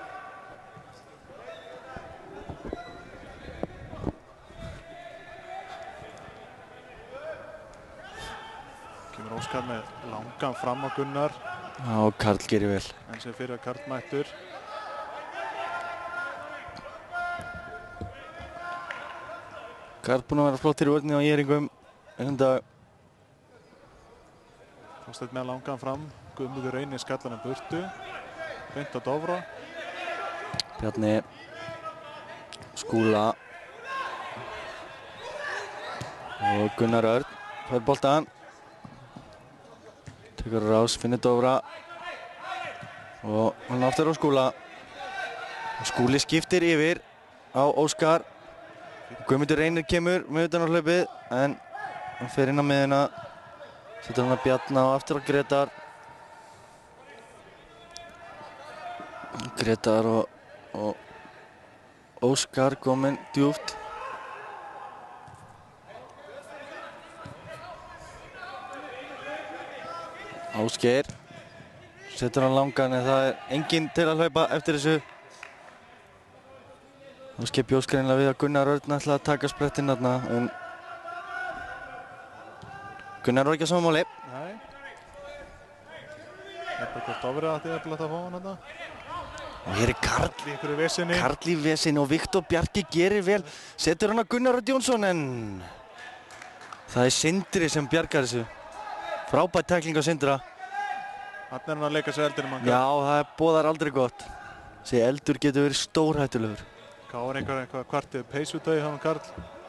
Kemur Óskar með langan fram á Gunnar. Já, Karl gerir vel. En sem fyrir að Karl mættur. Karl búinn að vera flottir í vörninni á Íringum. En það Þorsteinn með langan fram. Guðmundur reynir skallan um burtu. Beint á Dofra. Bjarni. Skúla. Og Gunnar Örn. Fær boltan. Tekur rás, finnir Dofra. Og hann aftur á Skúla. Og Skúli skiptir yfir á Óskar. Guðmundur reynir kemur með utan á hlaupið. En hann fer inn á miðuna. Setur hann að Bjarna og aftur á Gretar. Gretar og, og Óskar kominn djúpt. Ásgeir setur hann langan en það er enginn til að hlaupa eftir þessu. Ásgeir bjóst greinilega við að Gunnar Örn ætlaði að taka sprettinn þarna en Gunnar var ekki að sammáli. Nei. Þetta hvort Dofri átti að fá hann þarna. Og hér er Karl í einhverju vesinni. Karl í vesinni og Viktor Bjarki gerir vel. Setur hann að Gunnar Örn Jónsson en það er Sindri sem bjargar þessu. Frábært tækling á Sindra. Hann er hann að leika sér eldinum. Já, það boðar aldrei gott. Þessi eldur getur verið stórhættulegur. Hvað var einhver eitthvað kvartið peysutau hann Karl?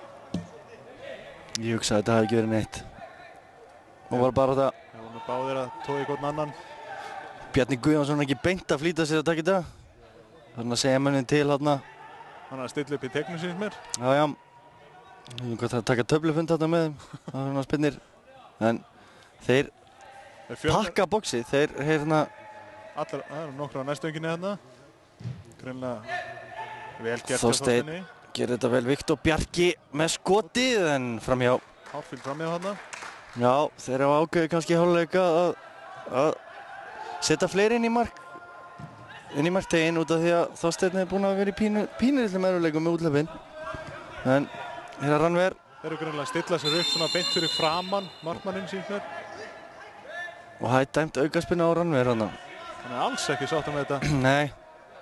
Ég hugsa að þetta hafi ekki verið neitt. Og var bara það. Það voru báðir að tói hvern annan. Bjarni Guðjónsson ekki beint að flýta sér að taka þetta. Þannig að segja mönnum til hérna. Hann er að stilla upp í teiknum síns mér. Já, já. Ég veit hvað það að taka töflufund þarna með þeim. Það er hann spinnir. En þeir pakka boxið. Þeir hérna. Allar, það eru nokkru á næstönginni hérna. Greinlega vel gert hjá Þorsteinn Þorsteini. gerir þetta vel. Viktor Bjarki með skotið en framhjá. Hárfíl framhjá hérna. Já, þeir hafa ákveðið kannski hálfleika að, að setja fleiri inn í mark inn í markteginn út af því að Þorsteinn er búinn að vera í pínu, pínulitlu meðurleikum með útlöfin. En hér er Rannver. Þeir eru greinlega að stilla sér upp svona beint fyrir framann markmanninn síns mér. Og það er dæmt aukaspinna á Rannver hann. Hann er alls ekki sáttur með þetta. Nei.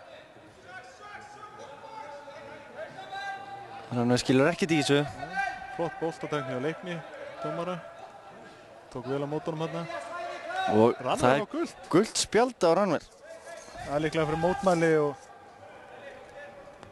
Rannver skilur ekkert í þessu. Flott boltatækni á Leikni, dómara. Tók vel á mótunum hérna. Og Rannver það á gult. er gult spjald á Rannver. Það er líklega fyrir mótmæli og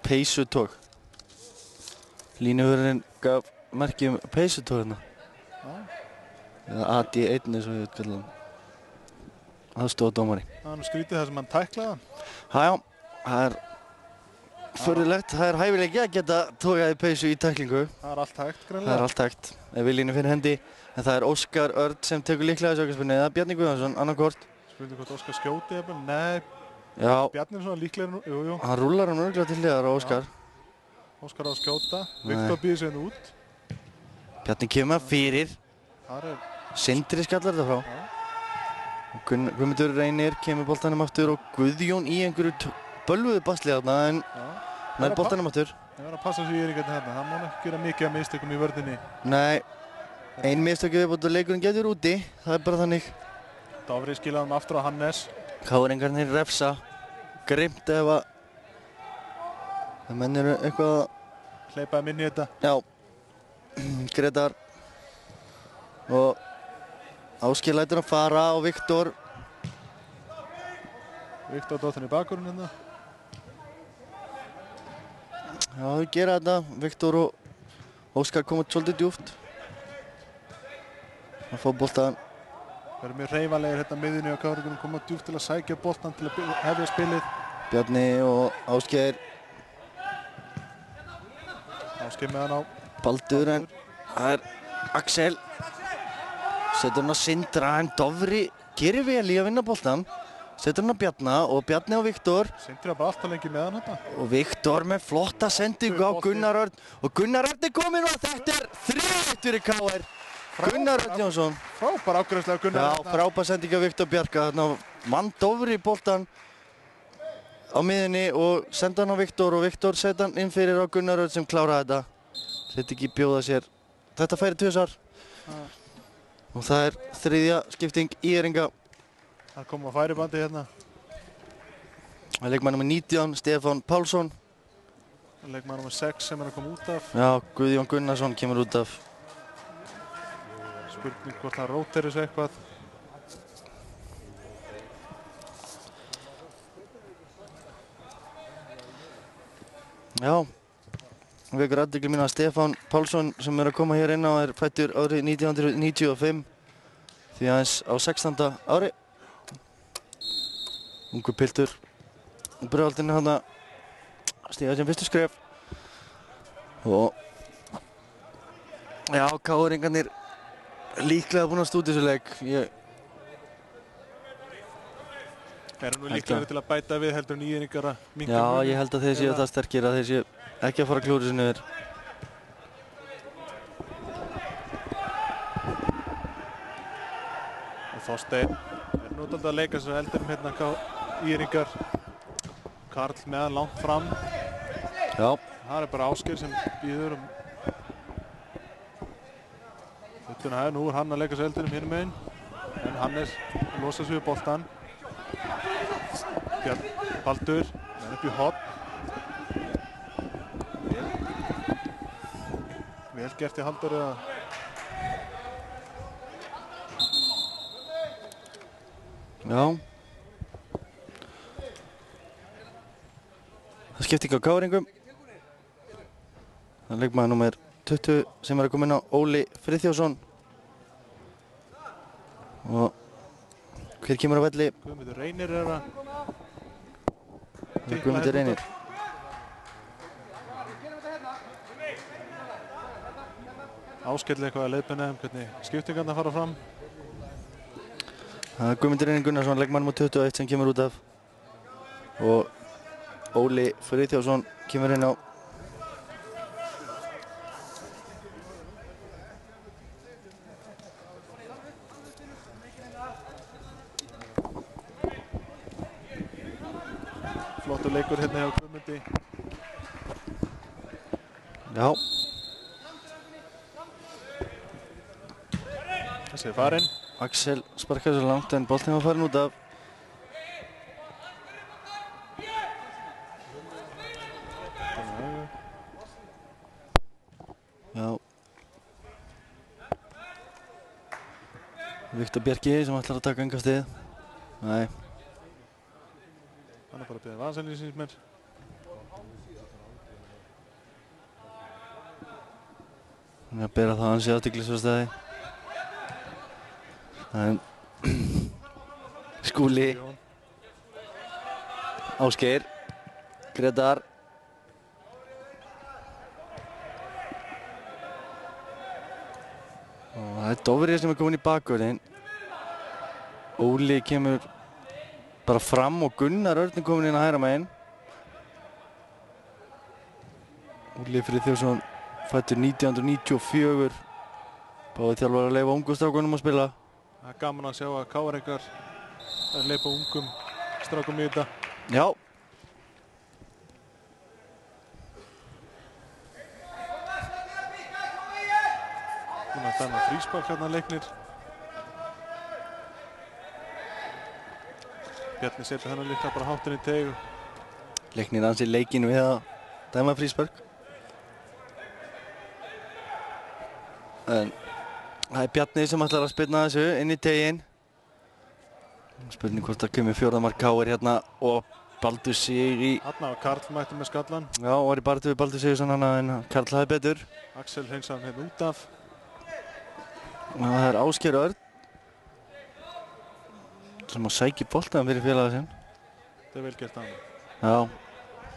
peysutog. Línuhurinn gaf merki um peysutog hérna. Eða A D einn eins og ég veit kallar hann. Aðstoðardómari. Það er nú skrítið það sem hann tæklaði hann. Já, það er furðulegt. Það er hæfileiki að geta togaði peysu í tæklingu. Það er allt hægt, greinlega. Það er allt hægt. Ef viljinu fyrir hendi. En það er Óskar Örn sem tekur líklega þessu aukaspyrnu eða Bjarni Guðjónsson, annarkvort. Spurning hvort Óskar skjóti eða Nei. Já. Bjarni er svona líklega nú. Jú, jú. Hann rúlar hann örgulega til hliðar á Óskar. Já. Óskar á að skjóta. Viktor býður sig hérna út. Bjarni kemur fyrir. Það er... Sindri skallar þetta frá. Já. Gun Guðmundur Reynir kemur boltanum aftur og Guðjón í einhverju bölvuðu basli þarna en nær boltanum aftur. Það er að passa sig í Eiríkarni hérna. Það má ekki gera mikið af mistökum í vörðinni. Nei, ein mistöku viðbót og leikurinn getur úti. Það er bara þannig. Dofri skilaði hann aftur á Hannes. Káringarnir refsa. Grimmt ef að það menn eru eitthvað að hleypaði minni í þetta. Já. Gretar og Áskil lætur hann fara og Viktor Viktor dóttin í bakgrunn hérna. Já, þau gera þetta. Viktor og Óskar koma svolítið djúpt. Það fá boltan. Það eru mjög hreyfanlegir hérna miðjunni og Káringarnir koma djúpt til að sækja boltan til að hefja spilið. Bjarni og Ásgeir. Ásgeir með hann á. Baldur en það er Axel. Setur hann á Sindra en Dofri gerir vel í að vinna boltan. Setur hann á Bjarna og Bjarni á Viktor. Sindri var bara alltaf lengi með hann þetta. Og Viktor með flotta sendingu á Gunnar Örn. Og Gunnar Örn er kominn og þetta er þrjú eitt fyrir K R. Gunnar Örn Jónsson. Frábær ágræðslega Gunnar. Já, frábær sendingu á Viktor Bjarka. Þarna vann Dofri boltan á miðunni og senda hann á Viktor og Viktor setja hann inn fyrir á Gunnar Örn sem kláraði þetta. Þetta ekki bjóða sér. Þetta færi tvisvar. Og það er þriðja skipting Íringa. Það kom á færibandi hérna. Það er leikmaður númer nítján, Stefán Pálsson. Það er leikmaður númer sex sem er að koma út af. Já, Guðjón Gunnarsson kemur út af. Spurning hvort það rótir þessu eitthvað. Já. Við vekur athygli mína að Stefán Pálsson sem er að koma hér inn á er fæddur árið nítján hundruð níutíu og fimm því aðeins á sextánda ári. Ungur piltur. Bröðaldinn er hann að stíga sem fyrstu skref. Og já, Káringarnir líklega búin að stúta þessu leik. Ég erum nú líklega til að bæta við heldur en Íringar að minnka. Já, ég held að þeir séu það sterkir að þeir séu ekki að fara að klúra þessu niður. Og Þorsteinn er nú dálítið að leika sér heldur um hérna Íringar. Karl með hann langt fram. Já. Það er bara Ásgeir sem býður um. Þetta er nú er hann að leika sér heldur um hinum meginn. En Hannes losa sig við boltan. Baldur, hann upp í hotn. Vel gert í Halldóri að... Já. Það skipti ekki á Káringum. Það er leikmaður númer tuttugu sem er að koma inn á Óli Friðþjófsson. Og hver kemur á velli? Guðmundur Reynir er að... Guðmundur Reynir. Áskell eitthvað að leiðbenna um hvernig skiptingarna fara fram. Það er Guðmundur Reynir Gunnarsson, leikmaður númer tuttugu og eitt sem kemur út af. Og Óli Friðþjófsson kemur inn á. Flottur leikur hérna hjá Guðmundi. Já. Þessi er farinn. Axel sparkaði svo langt en boltinn var farin út af. Já. Viktor Bjarki sem ætlar að taka engastið. Nei. Hann er bara að byrja vasanlýsingsmenn. Hann er að bera það hans í athyglisverðstæði. En Skúli, Ásgeir, Grétar. Og það er Dofri sem er komin í bakvörðin. Óli kemur bara fram og Gunnar Örn er komin inn að hægra megin. Óli Friðþjófsson fæddur nítján hundruð níutíu og fjögur. Báðir þjálfarar að leyfa ungu strákunum að spila. Það er gaman að sjá að K R-ingar er leipa ungum strákum í þetta. Já. Núna er dæma fríspark hérna leiknir. Bjarni setur hennar líka bara háttinn í teg. Leiknir ansið leikinn við að dæma fríspark. En það er Bjarni sem ætlar að spilna þessu inn í teginn. Spurning hvort það kemur fjórða mark K R hérna og Baldur Sig í... Þarna var Karl mættur með skallan. Já, var í baráttu við Baldur Sigurðsson hana en Karl hafði betur. Axel hreinsaði hann hérna út af. Og það er Ásgeir Örn sem að sækja boltaðan fyrir félaga sinn. Þetta er vel gert af hann. Já.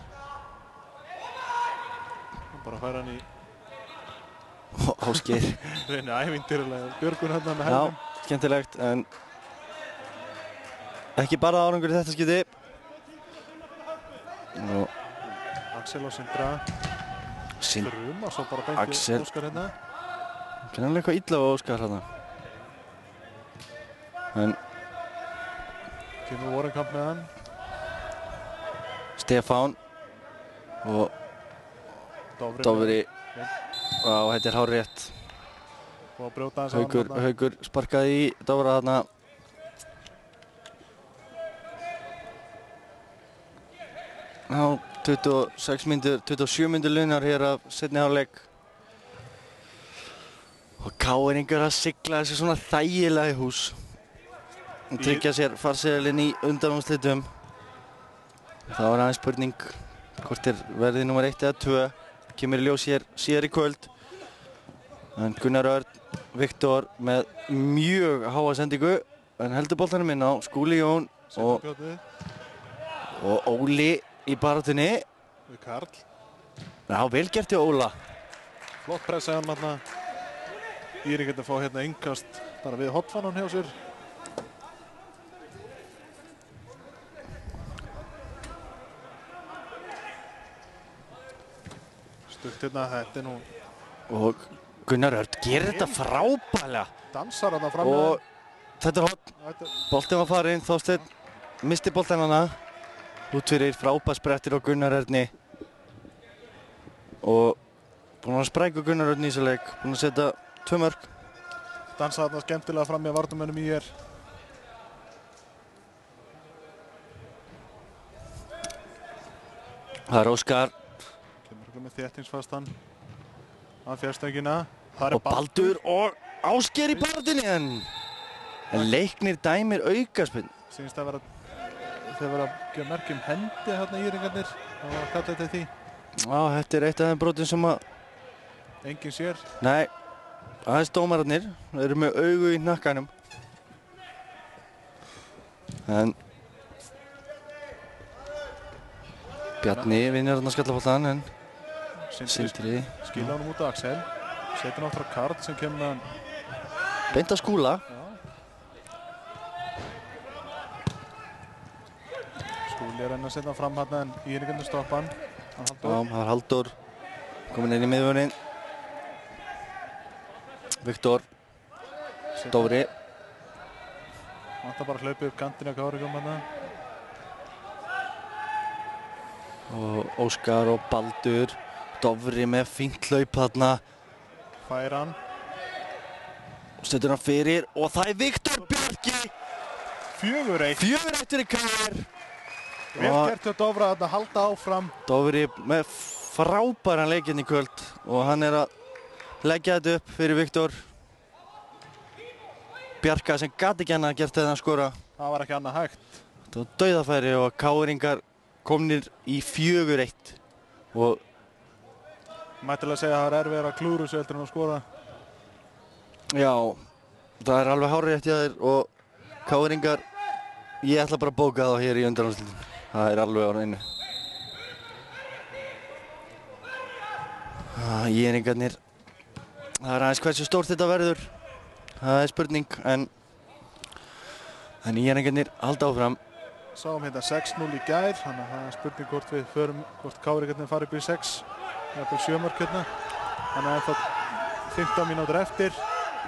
Hann bara fær hann í... Ásgeir. Reyni ævintýralega björgun hérna með helgum. Já, skemmtilegt en ekki bara árangur í þetta skipti. Og Axel og Sindra. Sind... Struma, svo bara beinti Axel. Óskar hérna. Greinlega eitthvað illa á Óskar hérna. En kemur Vorenkamp með hann. Stefán og Dofri. Dofri. Já, þetta er hárrétt. Og að brjóta hans Haukur, Haukur sparkaði í Dofra þarna. Já, tuttugu og sex mínútur, tuttugu og sjö mínútur lunar hér af seinni hálfleik. Og K R-ingar að sigla þessi svona þægilega í hús. Og tryggja sér farseðilinn í undanúrslitum. Það var aðeins spurning hvort er verðið númer eitt eða tvö. Kemur í ljós hér síðar í kvöld. En Gunnar Örn, Viktor með mjög háa sendingu. En heldur boltanum inn á Skúli Jón og, og Óli í baráttunni. Við Karl. Já, vel gert hjá Óla. Flott pressa hann þarna. Íringarnir fá hérna innkast bara við hotfannan hjá sér. Stutt hérna, þetta er nú... Og Gunnar Örn gerir þetta frábælega. Dansar hann að framlega. Og þetta er hot. Boltinn var farinn, Þorsteinn misti boltinn hana. Út fyrir frábær sprettir á Gunnar Örni. Og búinn að spræka Gunnar Örn í þessu leik. Búinn að setja tvö mörk. Dansa þarna skemmtilega fram með vardamönnum í hér. Það er Óskar. Kemur með þéttingsfastan að fjárstöngina. Og Baldur og Ásgeir í barðinni en leiknir dæmir aukaspinn. Sýnist að vera þeir vera að gefa merkjum hendi hérna Íringarnir. Það var að kalla þetta því. Já, þetta er eitt af þeim brotum sem að enginn sér. Nei, aðeins dómararnir. Þeir eru með augu í hnakkanum. En Bjarni vinnur þarna skallaboltan en Sindri skilja honum út á Axel. Setur hann áttur á Karl sem kemur með hann beint að Skúla. Skúli er enn að setja hann fram hann en Íringarnir stoppa hann. Já, það var Halldór kominn inn í miðvörðinn. Viktor Dofri. Vantar bara að hlaupa upp kantinn á K R-ingum hann. Og Óskar og Baldur. Dofri með fínt hlaup þarna. Fær hann. Og setur hann fyrir og það er Viktor Bjarki. Fjögur eitt. Fjögur eitt fyrir K R. Vel gert hjá Dofra að halda áfram. Dofri með frábæran leikinn í kvöld og hann er að leggja þetta upp fyrir Viktor Bjarka sem gat ekki annað að gert þetta að skora. Það var ekki annað hægt. Það var dauðafæri og K R-ingar komnir í fjögur eitt og Mættilega segja að það er erfiðar að klúru sig heldur en að skora. Já, það er alveg hárrétt hjá þér og káringar, ég ætla bara að bóka þá hér í undanúrslitum. Það er alveg á hreinu. ÍR-ingarnir, það er aðeins hversu stórt þetta verður. Það er spurning, en, en ÍR-ingarnir halda áfram. Sáum hérna sex núll í gær, þannig að það er spurning hvort við förum, hvort káringarnir fara upp í sex, jafnvel sjö mörk hérna. Þannig að það fimmtán mínútur eftir.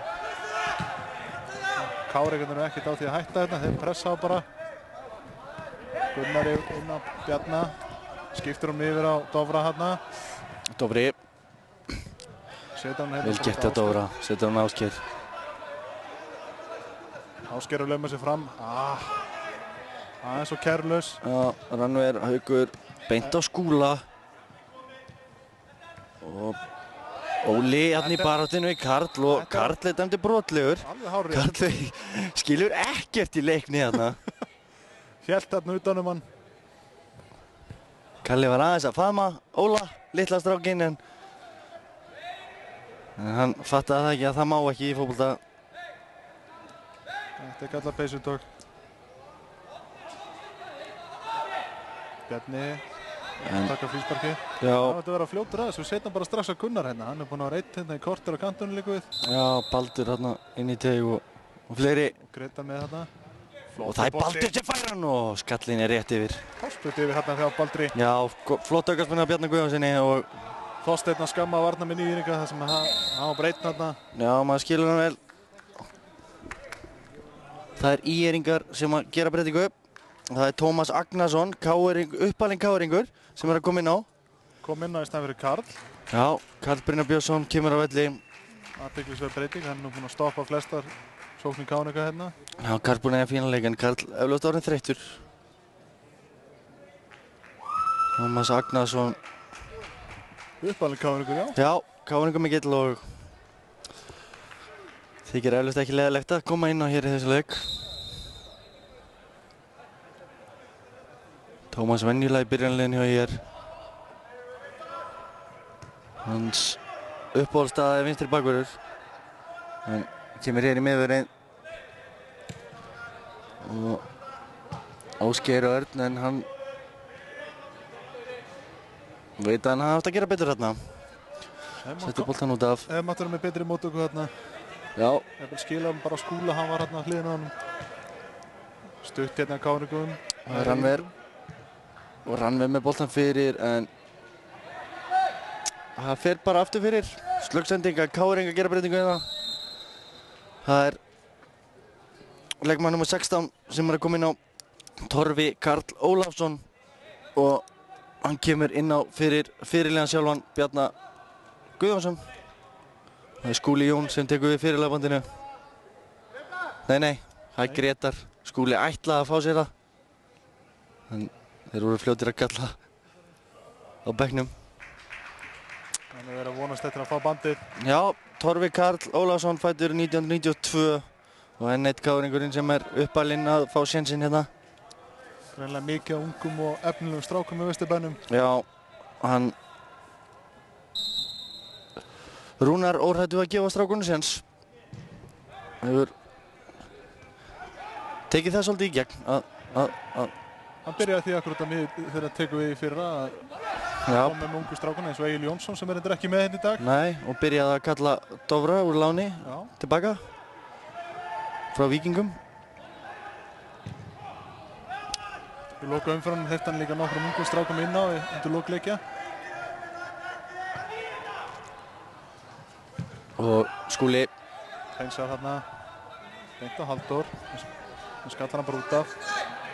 Káringarnir eru ekkert á því að hætta hérna, þeir pressa á bara. Gunnar inn á Bjarna, skiptir um yfir á Dofra hérna. Dofri. Setur hann hérna. Vel gert að Dofra, setur hann Ásgeir. Ásgeir að lauma sig fram. Ah, aðeins og kærlaus. Já, Rannver, Haukur, beint á Skúla. Og Óli hérna í baráttinu í Karl og Karl er dæmdur brotlegur. Alveg hárrétt. Karl skilur ekkert í leikni hérna. Hélt þarna utanum hann. Kalli var aðeins að faðma Óla, litla strákinn, en, en hann fattaði það ekki að það má ekki í fótbolta. Þetta er kallað peysutök. Bjarni, taka frísparki. Já. Það var að vera fljótur aðeins, við setjum bara strax að Gunnar hérna. Hann er búinn að vera eitt hérna í korter á kantunum líka við. Já, Baldur hérna inn í teg og, og fleiri. Greitar með hérna. Og það er Baldur sem fær hann og skallin er rétt yfir. Hálsbreytt yfir hérna hjá Baldri. Já, flott aukarspenna af Bjarna Guðjónsinni og Þorsteinn að skamma varnarmenn í Írika þar sem hann var breytn hérna. Já, maður skilur hann vel. Það er ÍR-ingar sem að gera breytingu upp. Það er Tómas Agnarsson, uppalinn káringur sem er að koma inn á. Kom inn á í stæðan fyrir Karl. Já, Karl Brynjar Björnsson kemur á velli. Athyglisverð breyting, hann er nú búinn að stoppa flestar sóknir káringa hérna. Já, Karl búinn að eiga fínan leik en Karl eflaust orðinn þreyttur. Tómas Agnarsson. Uppalinn káringur, já. Já, káringur mikill og þykir eflaust ekki leiðilegt að koma inn á hér í þessu leik. Tómas venjulega í byrjanliðinu hjá ÍR. Hans uppáhaldsstaða er vinstri bakvörður. Hann kemur hér í miðvörðinn. Og Ásgeir Örn, en hann veit að hann hafði átt að gera betur þarna. Settur boltan út af. Ef maður er með betri móttöku þarna. Já. Ég vil skila hann bara á Skúla, hann var hérna hliðina á hann. Stutt hérna á káringum. Það er Rannver. Og Rannver með boltan fyrir, en það fer bara aftur fyrir. Slöggsending að káringa gera breytingu hérna. Það er leikmaður númer sextán sem er að koma inn á, Torfi Karl Ólafsson, og hann kemur inn á fyrir fyrirliðan sjálfan Bjarna Guðjónsson. Það er Skúli Jón sem tekur við fyrirliðabandinu. Nei, nei, það er Gretar. Skúli ætlaði að fá sér það. En þeir voru fljótir að kalla á bekknum. Þannig að vera vonast eftir að fá bandið. Já, Torfi Karl Ólafsson fæddur nítján hundruð níutíu og tvö og enn eitt káringurinn sem er uppalinn að fá sénsinn hérna. Greinlega mikið af ungum og efnilegum strákum í Vesturbænum. Já, hann Rúnar óhræddur að gefa strákunum séns. Hefur tekið það svolítið í gegn að, að, að Hann byrjaði því akkurat að mið þegar að teku við í fyrra að koma með ungu strákuna eins og Egil Jónsson sem er endur ekki með hérna í dag. Nei, og byrjaði að kalla Dofra úr láni Já. tilbaka frá Víkingum. Í loka umfram hefði hann líka nokkrum ungum strákum inn á undir lokleikja. Og Skúli hreinsar þarna beint á Halldór. Hann skallar hann bara út af.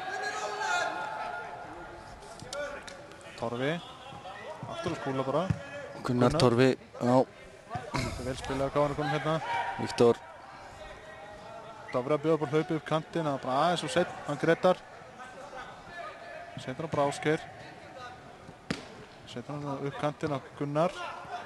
Torfi, aftur á Skúla bara. Gunnar Torfi, já. Þetta er vel spilað á káringunum hérna. Viktor. Dofra bjóða bara hlaupið upp kantinn, það er bara aðeins og sett, hann Gretar. Setur hann bara Ásgeir. Setur hann upp kantinn á Gunnar.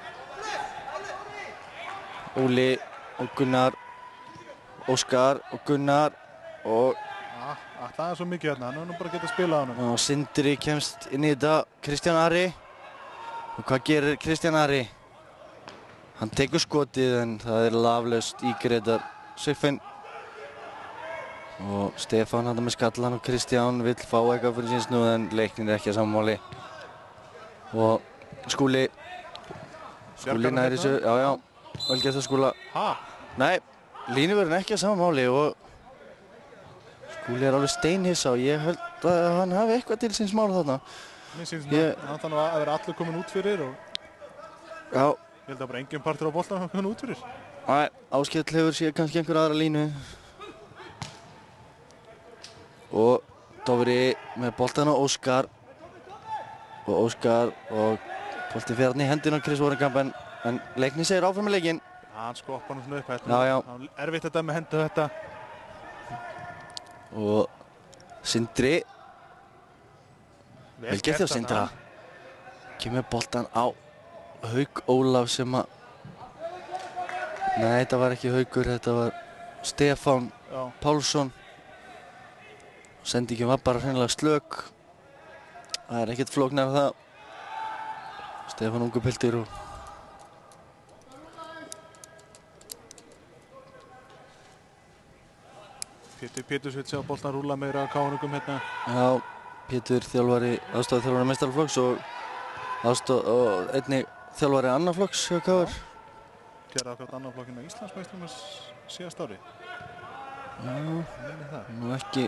Óli og Gunnar. Óskar og Gunnar og Það er svo mikið hérna, hann er nú bara að geta að spila á hann. Og Sindri kemst inn í þetta, Kristján Ari. Og hvað gerir Kristján Ari? Hann tekur skotið en það er laflaust í Gretar Sigfinn. Og Stefán hann með skallan og Kristján vill fá eitthvað fyrir sín snúð en leiknin er ekki að sammáli. Og Skúli, Skúli næri þessu, já já, vel gert það Skúla. Ha? Nei, línuvörðin ekki að sammáli og Skúli er alveg steinhissa og ég held að hann hafi eitthvað til síns mála þarna. Mér syns að hann þannig að vera allir komin út fyrir og já. Ég held að bara engin partur á boltanum hafa komin út fyrir. Nei, Áskell hefur séð kannski einhver aðra línu. Og Dofri með boltan og Óskar og Óskar og bolti fer hann í hendina á Chris Warrenkamp en, en leikni segir áfram með leikinn. Já, hann skoppar hann svona upp hérna. Já, já. Hann erfitt þetta með hendu þetta. Og Sindri vel gert hjá Sindra. Kemur boltan á Hauk Ólaf sem að nei, þetta var ekki Haukur, þetta var Stefán já. Pálsson. Sendingin var bara hreinlega slök. Það er ekkert flóknar af það. Stefán ungu piltur og Pétur Péturs vill sjá boltan rúlla meira á káunugum hérna. Já, Pétur þjálfari, aðstoð þjálfari meistaraflokks og aðstoð og einnig þjálfari annarflokks hjá K R. Gerði ákvæmt annarflokkinn á Íslandsmeisturum síðast ári. Já, það. Nú ekki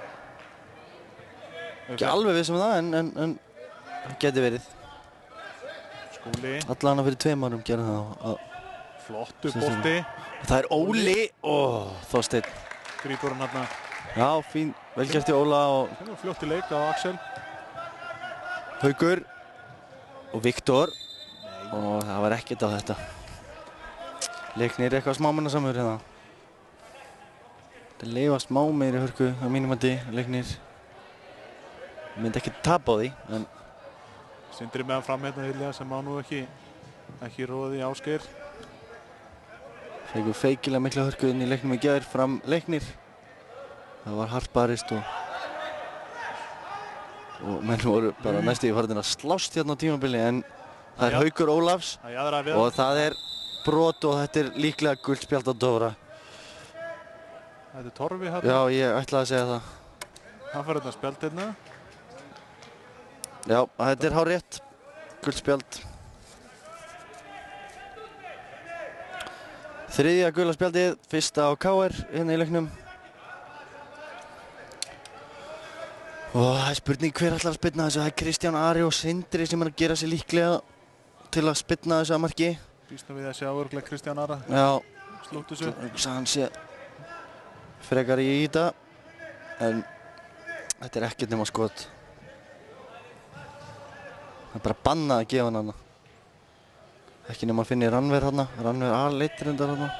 ekki alveg viss um það en en en geti verið. Skúli. Allan fyrir tveim árum gerði það. Flottur bolti. Það er Óli og Þorsteinn. Grípur hann hérna. Já, fín, vel gert í Óla og það var fljótt í leik á Axel. Haukur og Viktor. Nei. Og það var ekkert á þetta. Leiknir er eitthvað smámannasamur hérna. Það leifa smá meiri hörku á mínum mati, Leiknir. Ég myndi ekki tapa á því, en Sindri með hann fram hérna Hilja sem á nú ekki ekki róði Ásgeir. Feigur feikilega mikla hörku inn í leiknum í gær fram Leiknir. Það var hart barist og og menn voru bara næstu í farin að slást hérna á tímabili en það er Haukur Ólafs og það er brot og þetta er líklega gult spjald á Dofra. Þetta er Torfi hérna. Já, ég ætlaði að segja það. Hann fær hérna spjald hérna. Já, þetta er hárrétt. Gult spjald. Þriðja gula spjaldið, fyrsta á K R hérna í leiknum. Og það er spurning hver ætlar að spyrna þessu. Það er Kristján Ari og Sindri sem er að gera sig líklega til að spyrna þessu að marki. Býstum við að sjá örugglega Kristján Ara. Já. Slútt þessu. Hann sé frekar í þetta. En þetta er ekkert nema skot. Það er bara bannað að gefa hann hana. Ekki nema að finna í Rannver hana. Rannver A-leitt reyndar hana.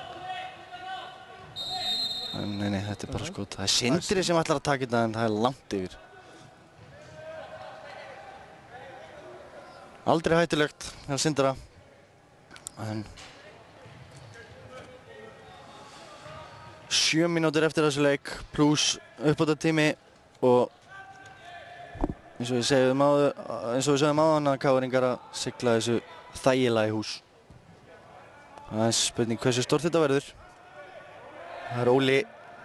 En nei, nei, þetta er bara skot. Það er Sindri sem ætlar að taka þetta en það er langt yfir. Aldrei hættulegt hjá Sindra. En sjö mínútur eftir þessu leik pluss uppbótartími og eins og við segjum áður, eins og við segjum áðan að K R-ingar að sigla þessu þægilega í hús. Það er spurning hversu stórt þetta verður. Það er Óli.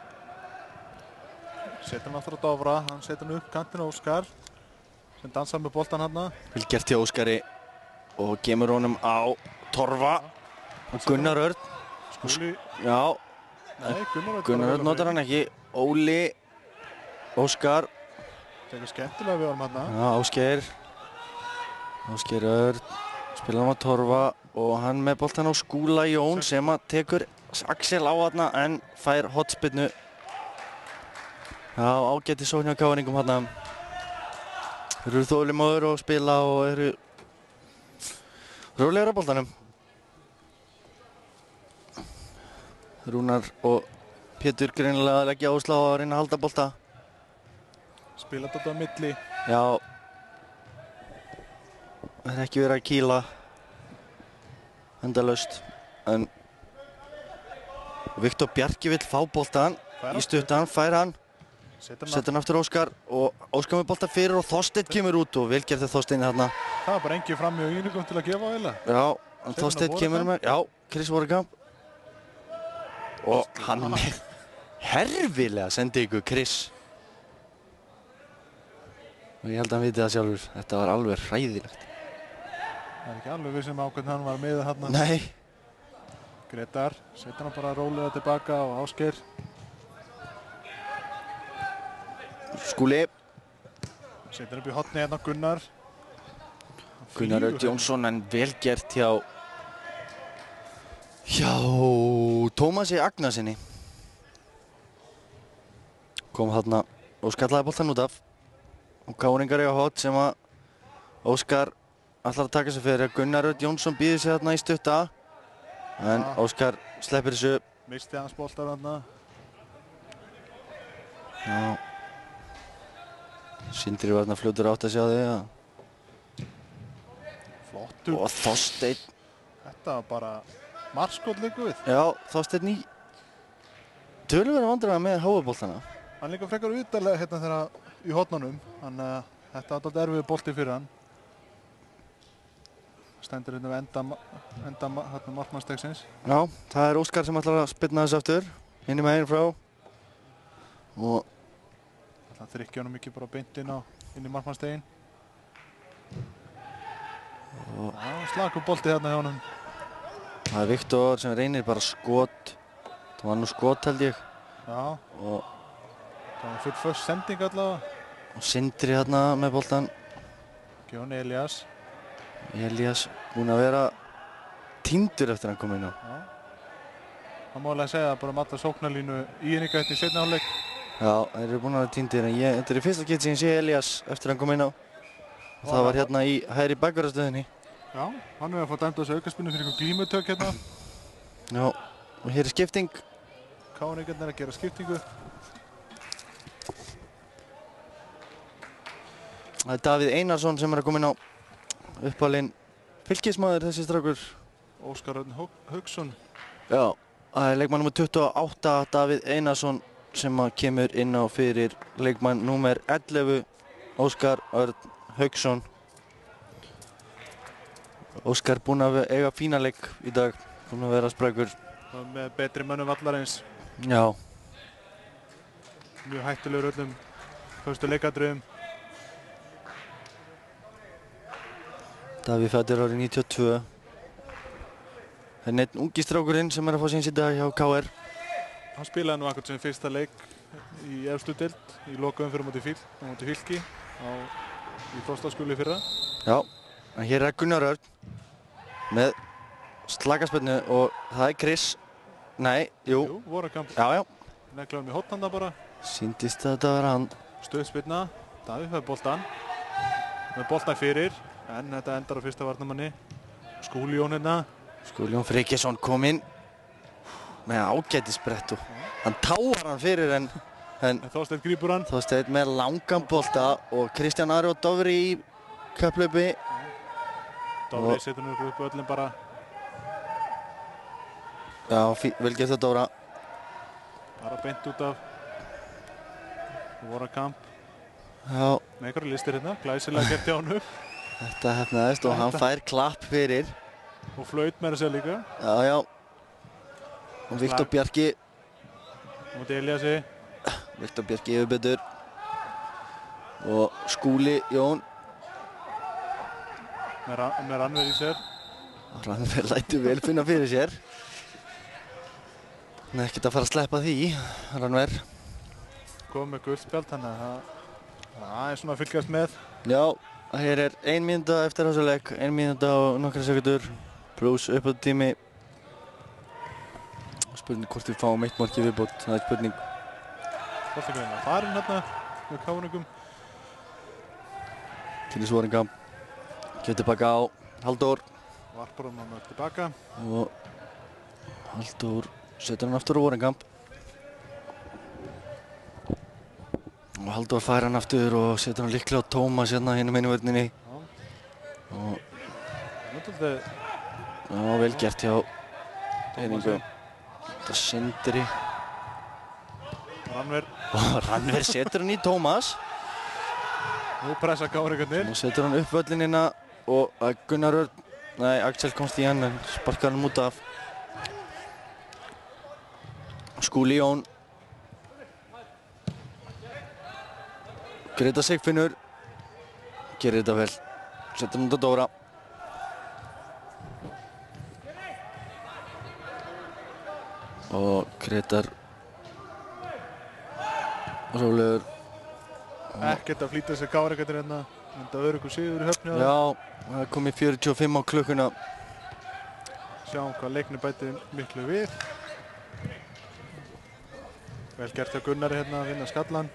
Setur hann aftur á Dofra, hann setur hann upp kantinn á Óskar sem dansar með boltan hann. Vel gert hjá Óskari og gemur honum á Torfa og Gunnar Örn. Skúli. Já. Nei, Gunnar Örn. Gunnar Örn notar hann ekki. Óli, Óskar. Tekur skemmtilega við honum hann. Já, Ásgeir. Ásgeir Örn. Spilar hann á Torfa og hann með boltan á Skúla Jón sem að tekur Axel á hann en fær hotspinnu. Já, ágæti sókn hjá K R-ingum hann. Þeir eru þolinmóðir og spila og eru rólegir á boltanum. Rúnar og Pétur greinilega að leggja áherslu á að reyna að halda bolta. Spila þetta á milli. Já. Það er ekki verið að kýla endalaust. En Viktor Bjarki vill fá boltan í stuttan, fær hann. Setur hann aftur Óskar og Óskar með bolta fyrir og Þorsteinn kemur út og vel gerði Þorsteinn þarna. Það var bara engin fram í Íningum til að gefa eiginlega. Já, en Þorsteinn kemur með, já, Chris Vorekamp. Og hann með herfilega sendi ykkur Chris. Og ég held að hann viti það sjálfur, þetta var alveg hræðilegt. Það er ekki alveg vissum á hvernig hann var með þarna. Nei. Gretar, setur hann bara rólega tilbaka og Ásgeir. Skúli. Setur upp í hotni hérna Gunnar. Gunnar Örn Jónsson en vel gert hjá hjá Tómasi Agnarsinni. Kom þarna og skallaði boltan út af. Og káringar eiga hot sem að Óskar ætlar að taka sig fyrir. Gunnar Örn Jónsson býður sig þarna í stutta. En ja. Óskar sleppir þessu. Misti hans boltar þarna. Já. Sindri var þarna fljótur átt að sjá þig að flottur. Og Þorsteinn. Þetta var bara markskot liggur við. Já, Þorsteinn í töluverðum vandræðum með háaboltana. Hann líka frekar utalega hérna þegar í hotnunum. Þannig að þetta var alltaf erfið bolti fyrir hann. Stendur hérna við enda, enda hérna markmannstegsins. Já, það er Óskar sem ætlar að spyrna þessu aftur. Inn í meginn frá. Og það þrykkja honum ekki bara beint inn, á, inn í markmannstegin. Já, slagur bolti hérna hjá honum. Það er Viktor sem reynir bara skot. Það var nú skot held ég. Já. Og það var full först sending allavega. Og Sindri hérna með boltan. Gjón Elías. Elías búinn að vera týndur eftir hann kom inn á. Já. Það má alveg segja bara um alla sóknarlínu í Íningum eftir seinni hálfleik. Já, þeir eru búin að vera týndir en ég, þetta er í fyrsta gett sem ég sé Elías eftir hann kom inn á. Og það var hérna í hægri bakvarðarstöðinni. Já, hann hefur fått dæmt á þessu aukaspinnu fyrir einhver glímutök hérna. Já, og hér er skipting. Káringarnir að gera skiptingu. Það er Davíð Einarsson sem er að koma inn á. Uppalinn fylkismaður þessi strákur. Óskar Örn Hauksson. Já, það er leikmann númer tuttugu og átta, Davíð Einarsson, sem að kemur inn á fyrir leikmann númer ellefu, Óskar Örn Hauksson. Óskar búinn að eiga fína leik í dag, búinn að vera sprækur. Með betri mönnum vallarins. Já. Mjög hættulegur öllum fyrstu leikadröðum. Davíð fæddur árið níutíu og tvö. Það er neitt ungi strákurinn sem er að fá síns í dag hjá K R. Hann spilaði nú akkurat sem fyrsta leik í efstu deild í lokaðum fyrir móti fylk, móti fylki á, í Frostaskóli fyrra. Já, en hér er Gunnar Örn með slakaspönnu og það er Chris. Nei, jú. Jú, Vorekamp. Já, já. Neglaðum í hotnanda bara. Sýndist þetta að vera hann. Stöðspyrna. Davíð fær boltan. Með boltan fyrir. En þetta endar á fyrsta varnamanni. Skúli Jón hérna. Skúli Jón Frikesson kom inn með ágætisbrett og hann táar hann fyrir en, en, en Þorsteinn grípur hann. Þorsteinn með langan bolta og Kristján Ari og Dofri í kapplaupi. Dofri setur nú upp öllum bara. Já, vel gert að Dóra. Bara beint út af Vorekamp. Já. Með einhverju listir hérna, glæsilega gert hjá honum. Þetta hefnaðist og hann fær klapp fyrir. Og flaut með þessu líka. Já, já. Og Viktor Bjarki. Móti Elíasi. Viktor Bjarki yfirbyttur. Og Skúli Jón. Með, ra með Rannver í sér. Rannver lætur vel finna fyrir sér. Hann er ekkert að fara að sleppa því, Rannver. Kom með guldspjald, þannig að það er svona að fylgjast með. Já, hér er ein mínúta eftir þessu leik. Ein mínúta og nokkra sekundur. Pluss uppbótartími. Spurning hvort við fáum eitt mark í viðbót, það er spurning. Boltagreina farinn hérna með Káringum. Til í Svoringa. Kemur tilbaka á Halldór. Varpar hann hann tilbaka. Og Halldór setur hann aftur á Voringa. Og Halldór fær hann aftur og setur hann líklega á Tómas hérna hinum einu vörninni. Og já, vel gert hjá Einingum. Þetta Sindri. Já, Rannver. Og Rannver setur hann í Tómas. Nú pressa káringarnir. Nú setur hann upp völlinina og Gunnar Örn, nei, Axel komst í hann en sparkar hann út af. Skúli Jón. Greta Sigfinnur. Gerir þetta vel. Setur hann út á Dóra. Og Gretar Rólegur. Ekkert að flýta sér káringarnir hérna. Enda öruggur sigur í höfni. Já, það er komið fjörutíu og fimm á klukkuna. Sjáum hvað leikni bæti miklu við. Vel gert hjá Gunnari hérna að vinna skallan.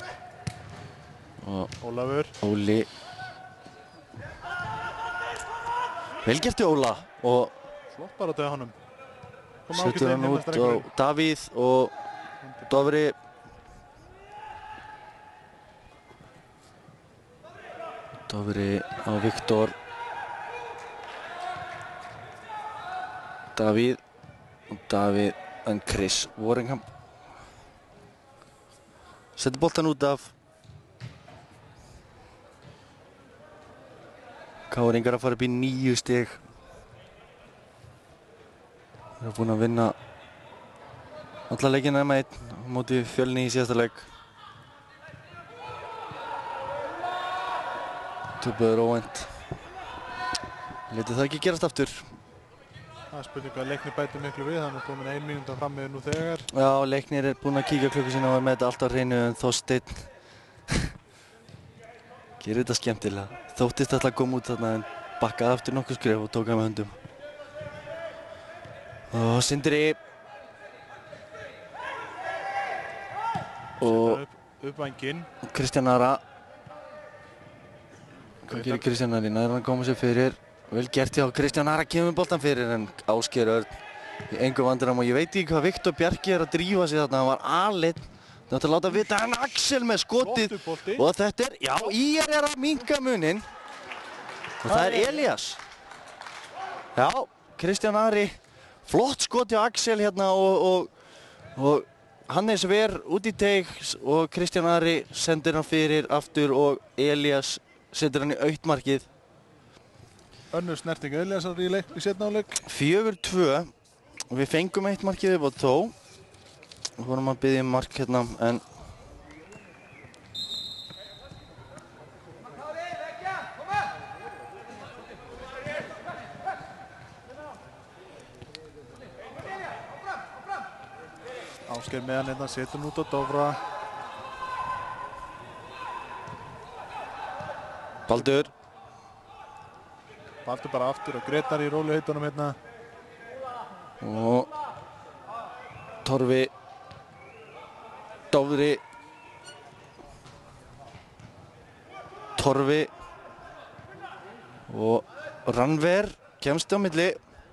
Og Ólafur. Óli. Vel gert hjá Óla. Og flott bara á honum. setur hann út á Davíð og Dofri. Dofri á Viktor. Davíð og Davíð en Chris Warringham. Setur boltan út af. Káringar að fara upp í níu stig. Þeir eru búin að vinna alla leikina nema einn á móti Fjölni í síðasta leik. Töpuður óvænt. Létu það ekki gerast aftur. Það er spurning hvað leikni bæti miklu við, þannig að komin ein mínúta fram með nú þegar. Já, leiknir er búin að kíkja klukku sína og er með þetta allt á hreinu en Þorsteinn gerir þetta skemmtilega. Þóttist alltaf að koma út þarna en bakkaði aftur nokkuð skref og tók hann með höndum. Og Sindri. Og upp vænginn. Kristján Ara. Hvað gerir Kristján Ari? Næður hann að koma sér fyrir. Vel gert hjá Kristján Ara kemur boltan fyrir en Ásgeir Örn í engu vandræðum og ég veit ekki hvað Viktor Bjarki er að drífa sig þarna. Hann var aleinn. Það átti að láta vita hann Axel með skotið. Og þetta er, já, í er er að minnka munin. Og það er Elías. Já, Kristján Ari. Flott skot hjá Axel hérna og, og, og Hannes Ver út í teig og Kristján Ari sendir hann fyrir aftur og Elías setur hann í auktmarkið. Önnur snerting Elíasar í leik í seinna hálfleik. fjögur tvö og við fengum eitt markið upp á tó. Við vorum að biðja um mark hérna en Ásgeir með hann hérna, setur hann út á Dofra. Baldur. Baldur bara aftur og Gretar í róluheitunum hérna. Og Torfi. Dofri. Torfi. Og Rannver kemst á milli.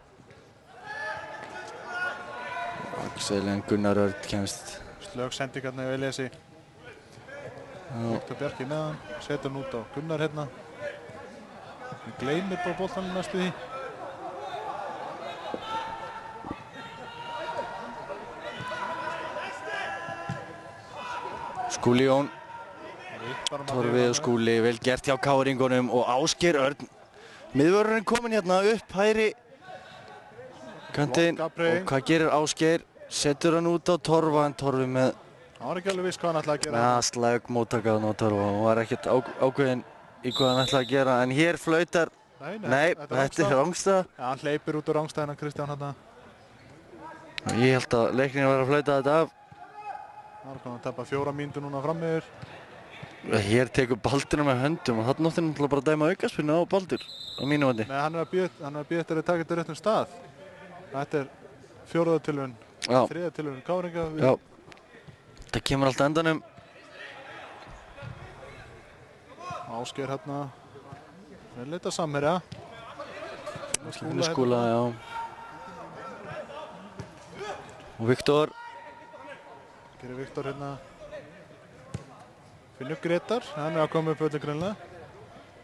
Axel en Gunnar Örn kemst. Slög sendingarna í Elíasi. Viktor Bjarki með hann, setur hann út á Gunnar hérna. Hann gleymir bara boltanum næstu því. Skúli Jón. Torfi og Skúli, vel gert hjá káringunum og Ásgeir Örn. Miðvörðurinn kominn hérna upp hægri kantinn og hvað gerir Ásgeir? Setur hann út á Torfa en Torfi með... Hann var ekki alveg viss hvað hann ætlaði að gera. Ja, slæg móttakaðan á Torfa og var ekkert ákveðinn í hvað hann ætlaði að gera. En hér flautar... Nei, nei, nei þetta þetta er Rangstad. Ja, hann hleypir út á Rangstad hennan Kristján hérna. Ég held að leiknir var að flauta þetta af. Það er að tapa fjóra mínútur núna fram meður. Hér tekur Baldurinn með höndum og þarna átti hann bara að dæma aukaspyrnu á Baldur á mínu vandi. Nei, hann er að bíða eftir að taka þetta réttum stað. Þetta er fjóraða tilraun, þriðja tilraun Káringa. Já, það kemur alltaf endanum. Ásgeir hérna, vel leita samherja. Skúla, Skúla, já. Og Viktor. Gerir Viktor hérna. Finnur Gretar, hann er að koma upp öllu grunlega.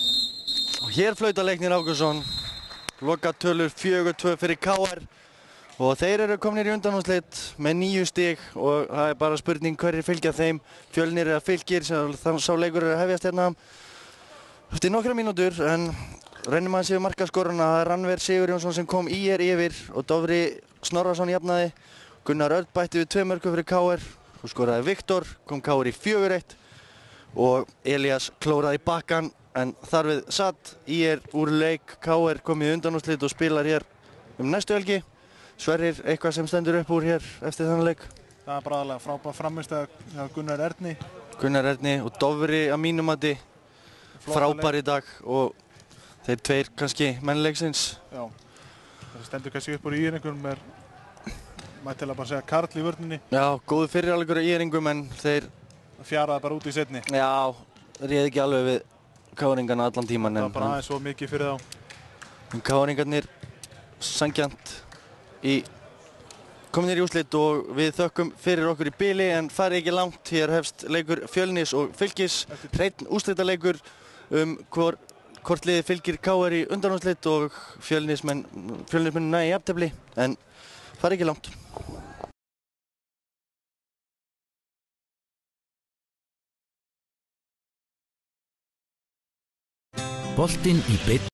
Og hér flautar Leiknir Ágústsson. Loka tölur fjögur tvö fyrir K R. og þeir eru komnir í undanúrslit með níu stig og það er bara spurning hverjir fylgja þeim, Fjölnir eða Fylkir, sá leikur er að hefjast hérna eftir nokkra mínútur, en rennum aðeins yfir markaskoruna. Það er Rannver Sigurjónsson sem kom í er yfir og Dofri Snorrason jafnaði. Gunnar Örn bætti við tvö mörkum fyrir K R, og skoraði Viktor, kom K R í fjögur eitt og Elías klóraði bakkan, en þar við satt í er úr leik. K R komið í undanúrslit og spilar hér um næstu helgi. Sverrir, eitthvað sem stendur upp úr hér eftir þann leik? Það er bara aðalega frábær frammistaða hjá Gunnar Erni. Gunnar Erni og Dofri að mínum mati frábær í dag og þeir tveir kannski mennleiksins. Já, það stendur kannski upp úr í íringum er mættilega bara segja Karl í vörninni. Já, góðu fyrirháleikur í íringum en þeir fjaraði bara út í seinni. Já, réð ekki alveg við K-ringana allan tíman. Það var bara aðeins svo mikið fyrir þá. En K-ringarnir sanngjarnt í kominir í úrslit og við þökkum fyrir okkur í bili, en farið ekki langt. Hér hefst leikur Fjölnis og Fylkis, hreinn úrslitaleikur um hvor, hvort liðið Fylkir K R í undanúrslit og Fjölnismenn Fjölnismenn næ í jafntefli, en farið ekki langt. Boltinn í beinni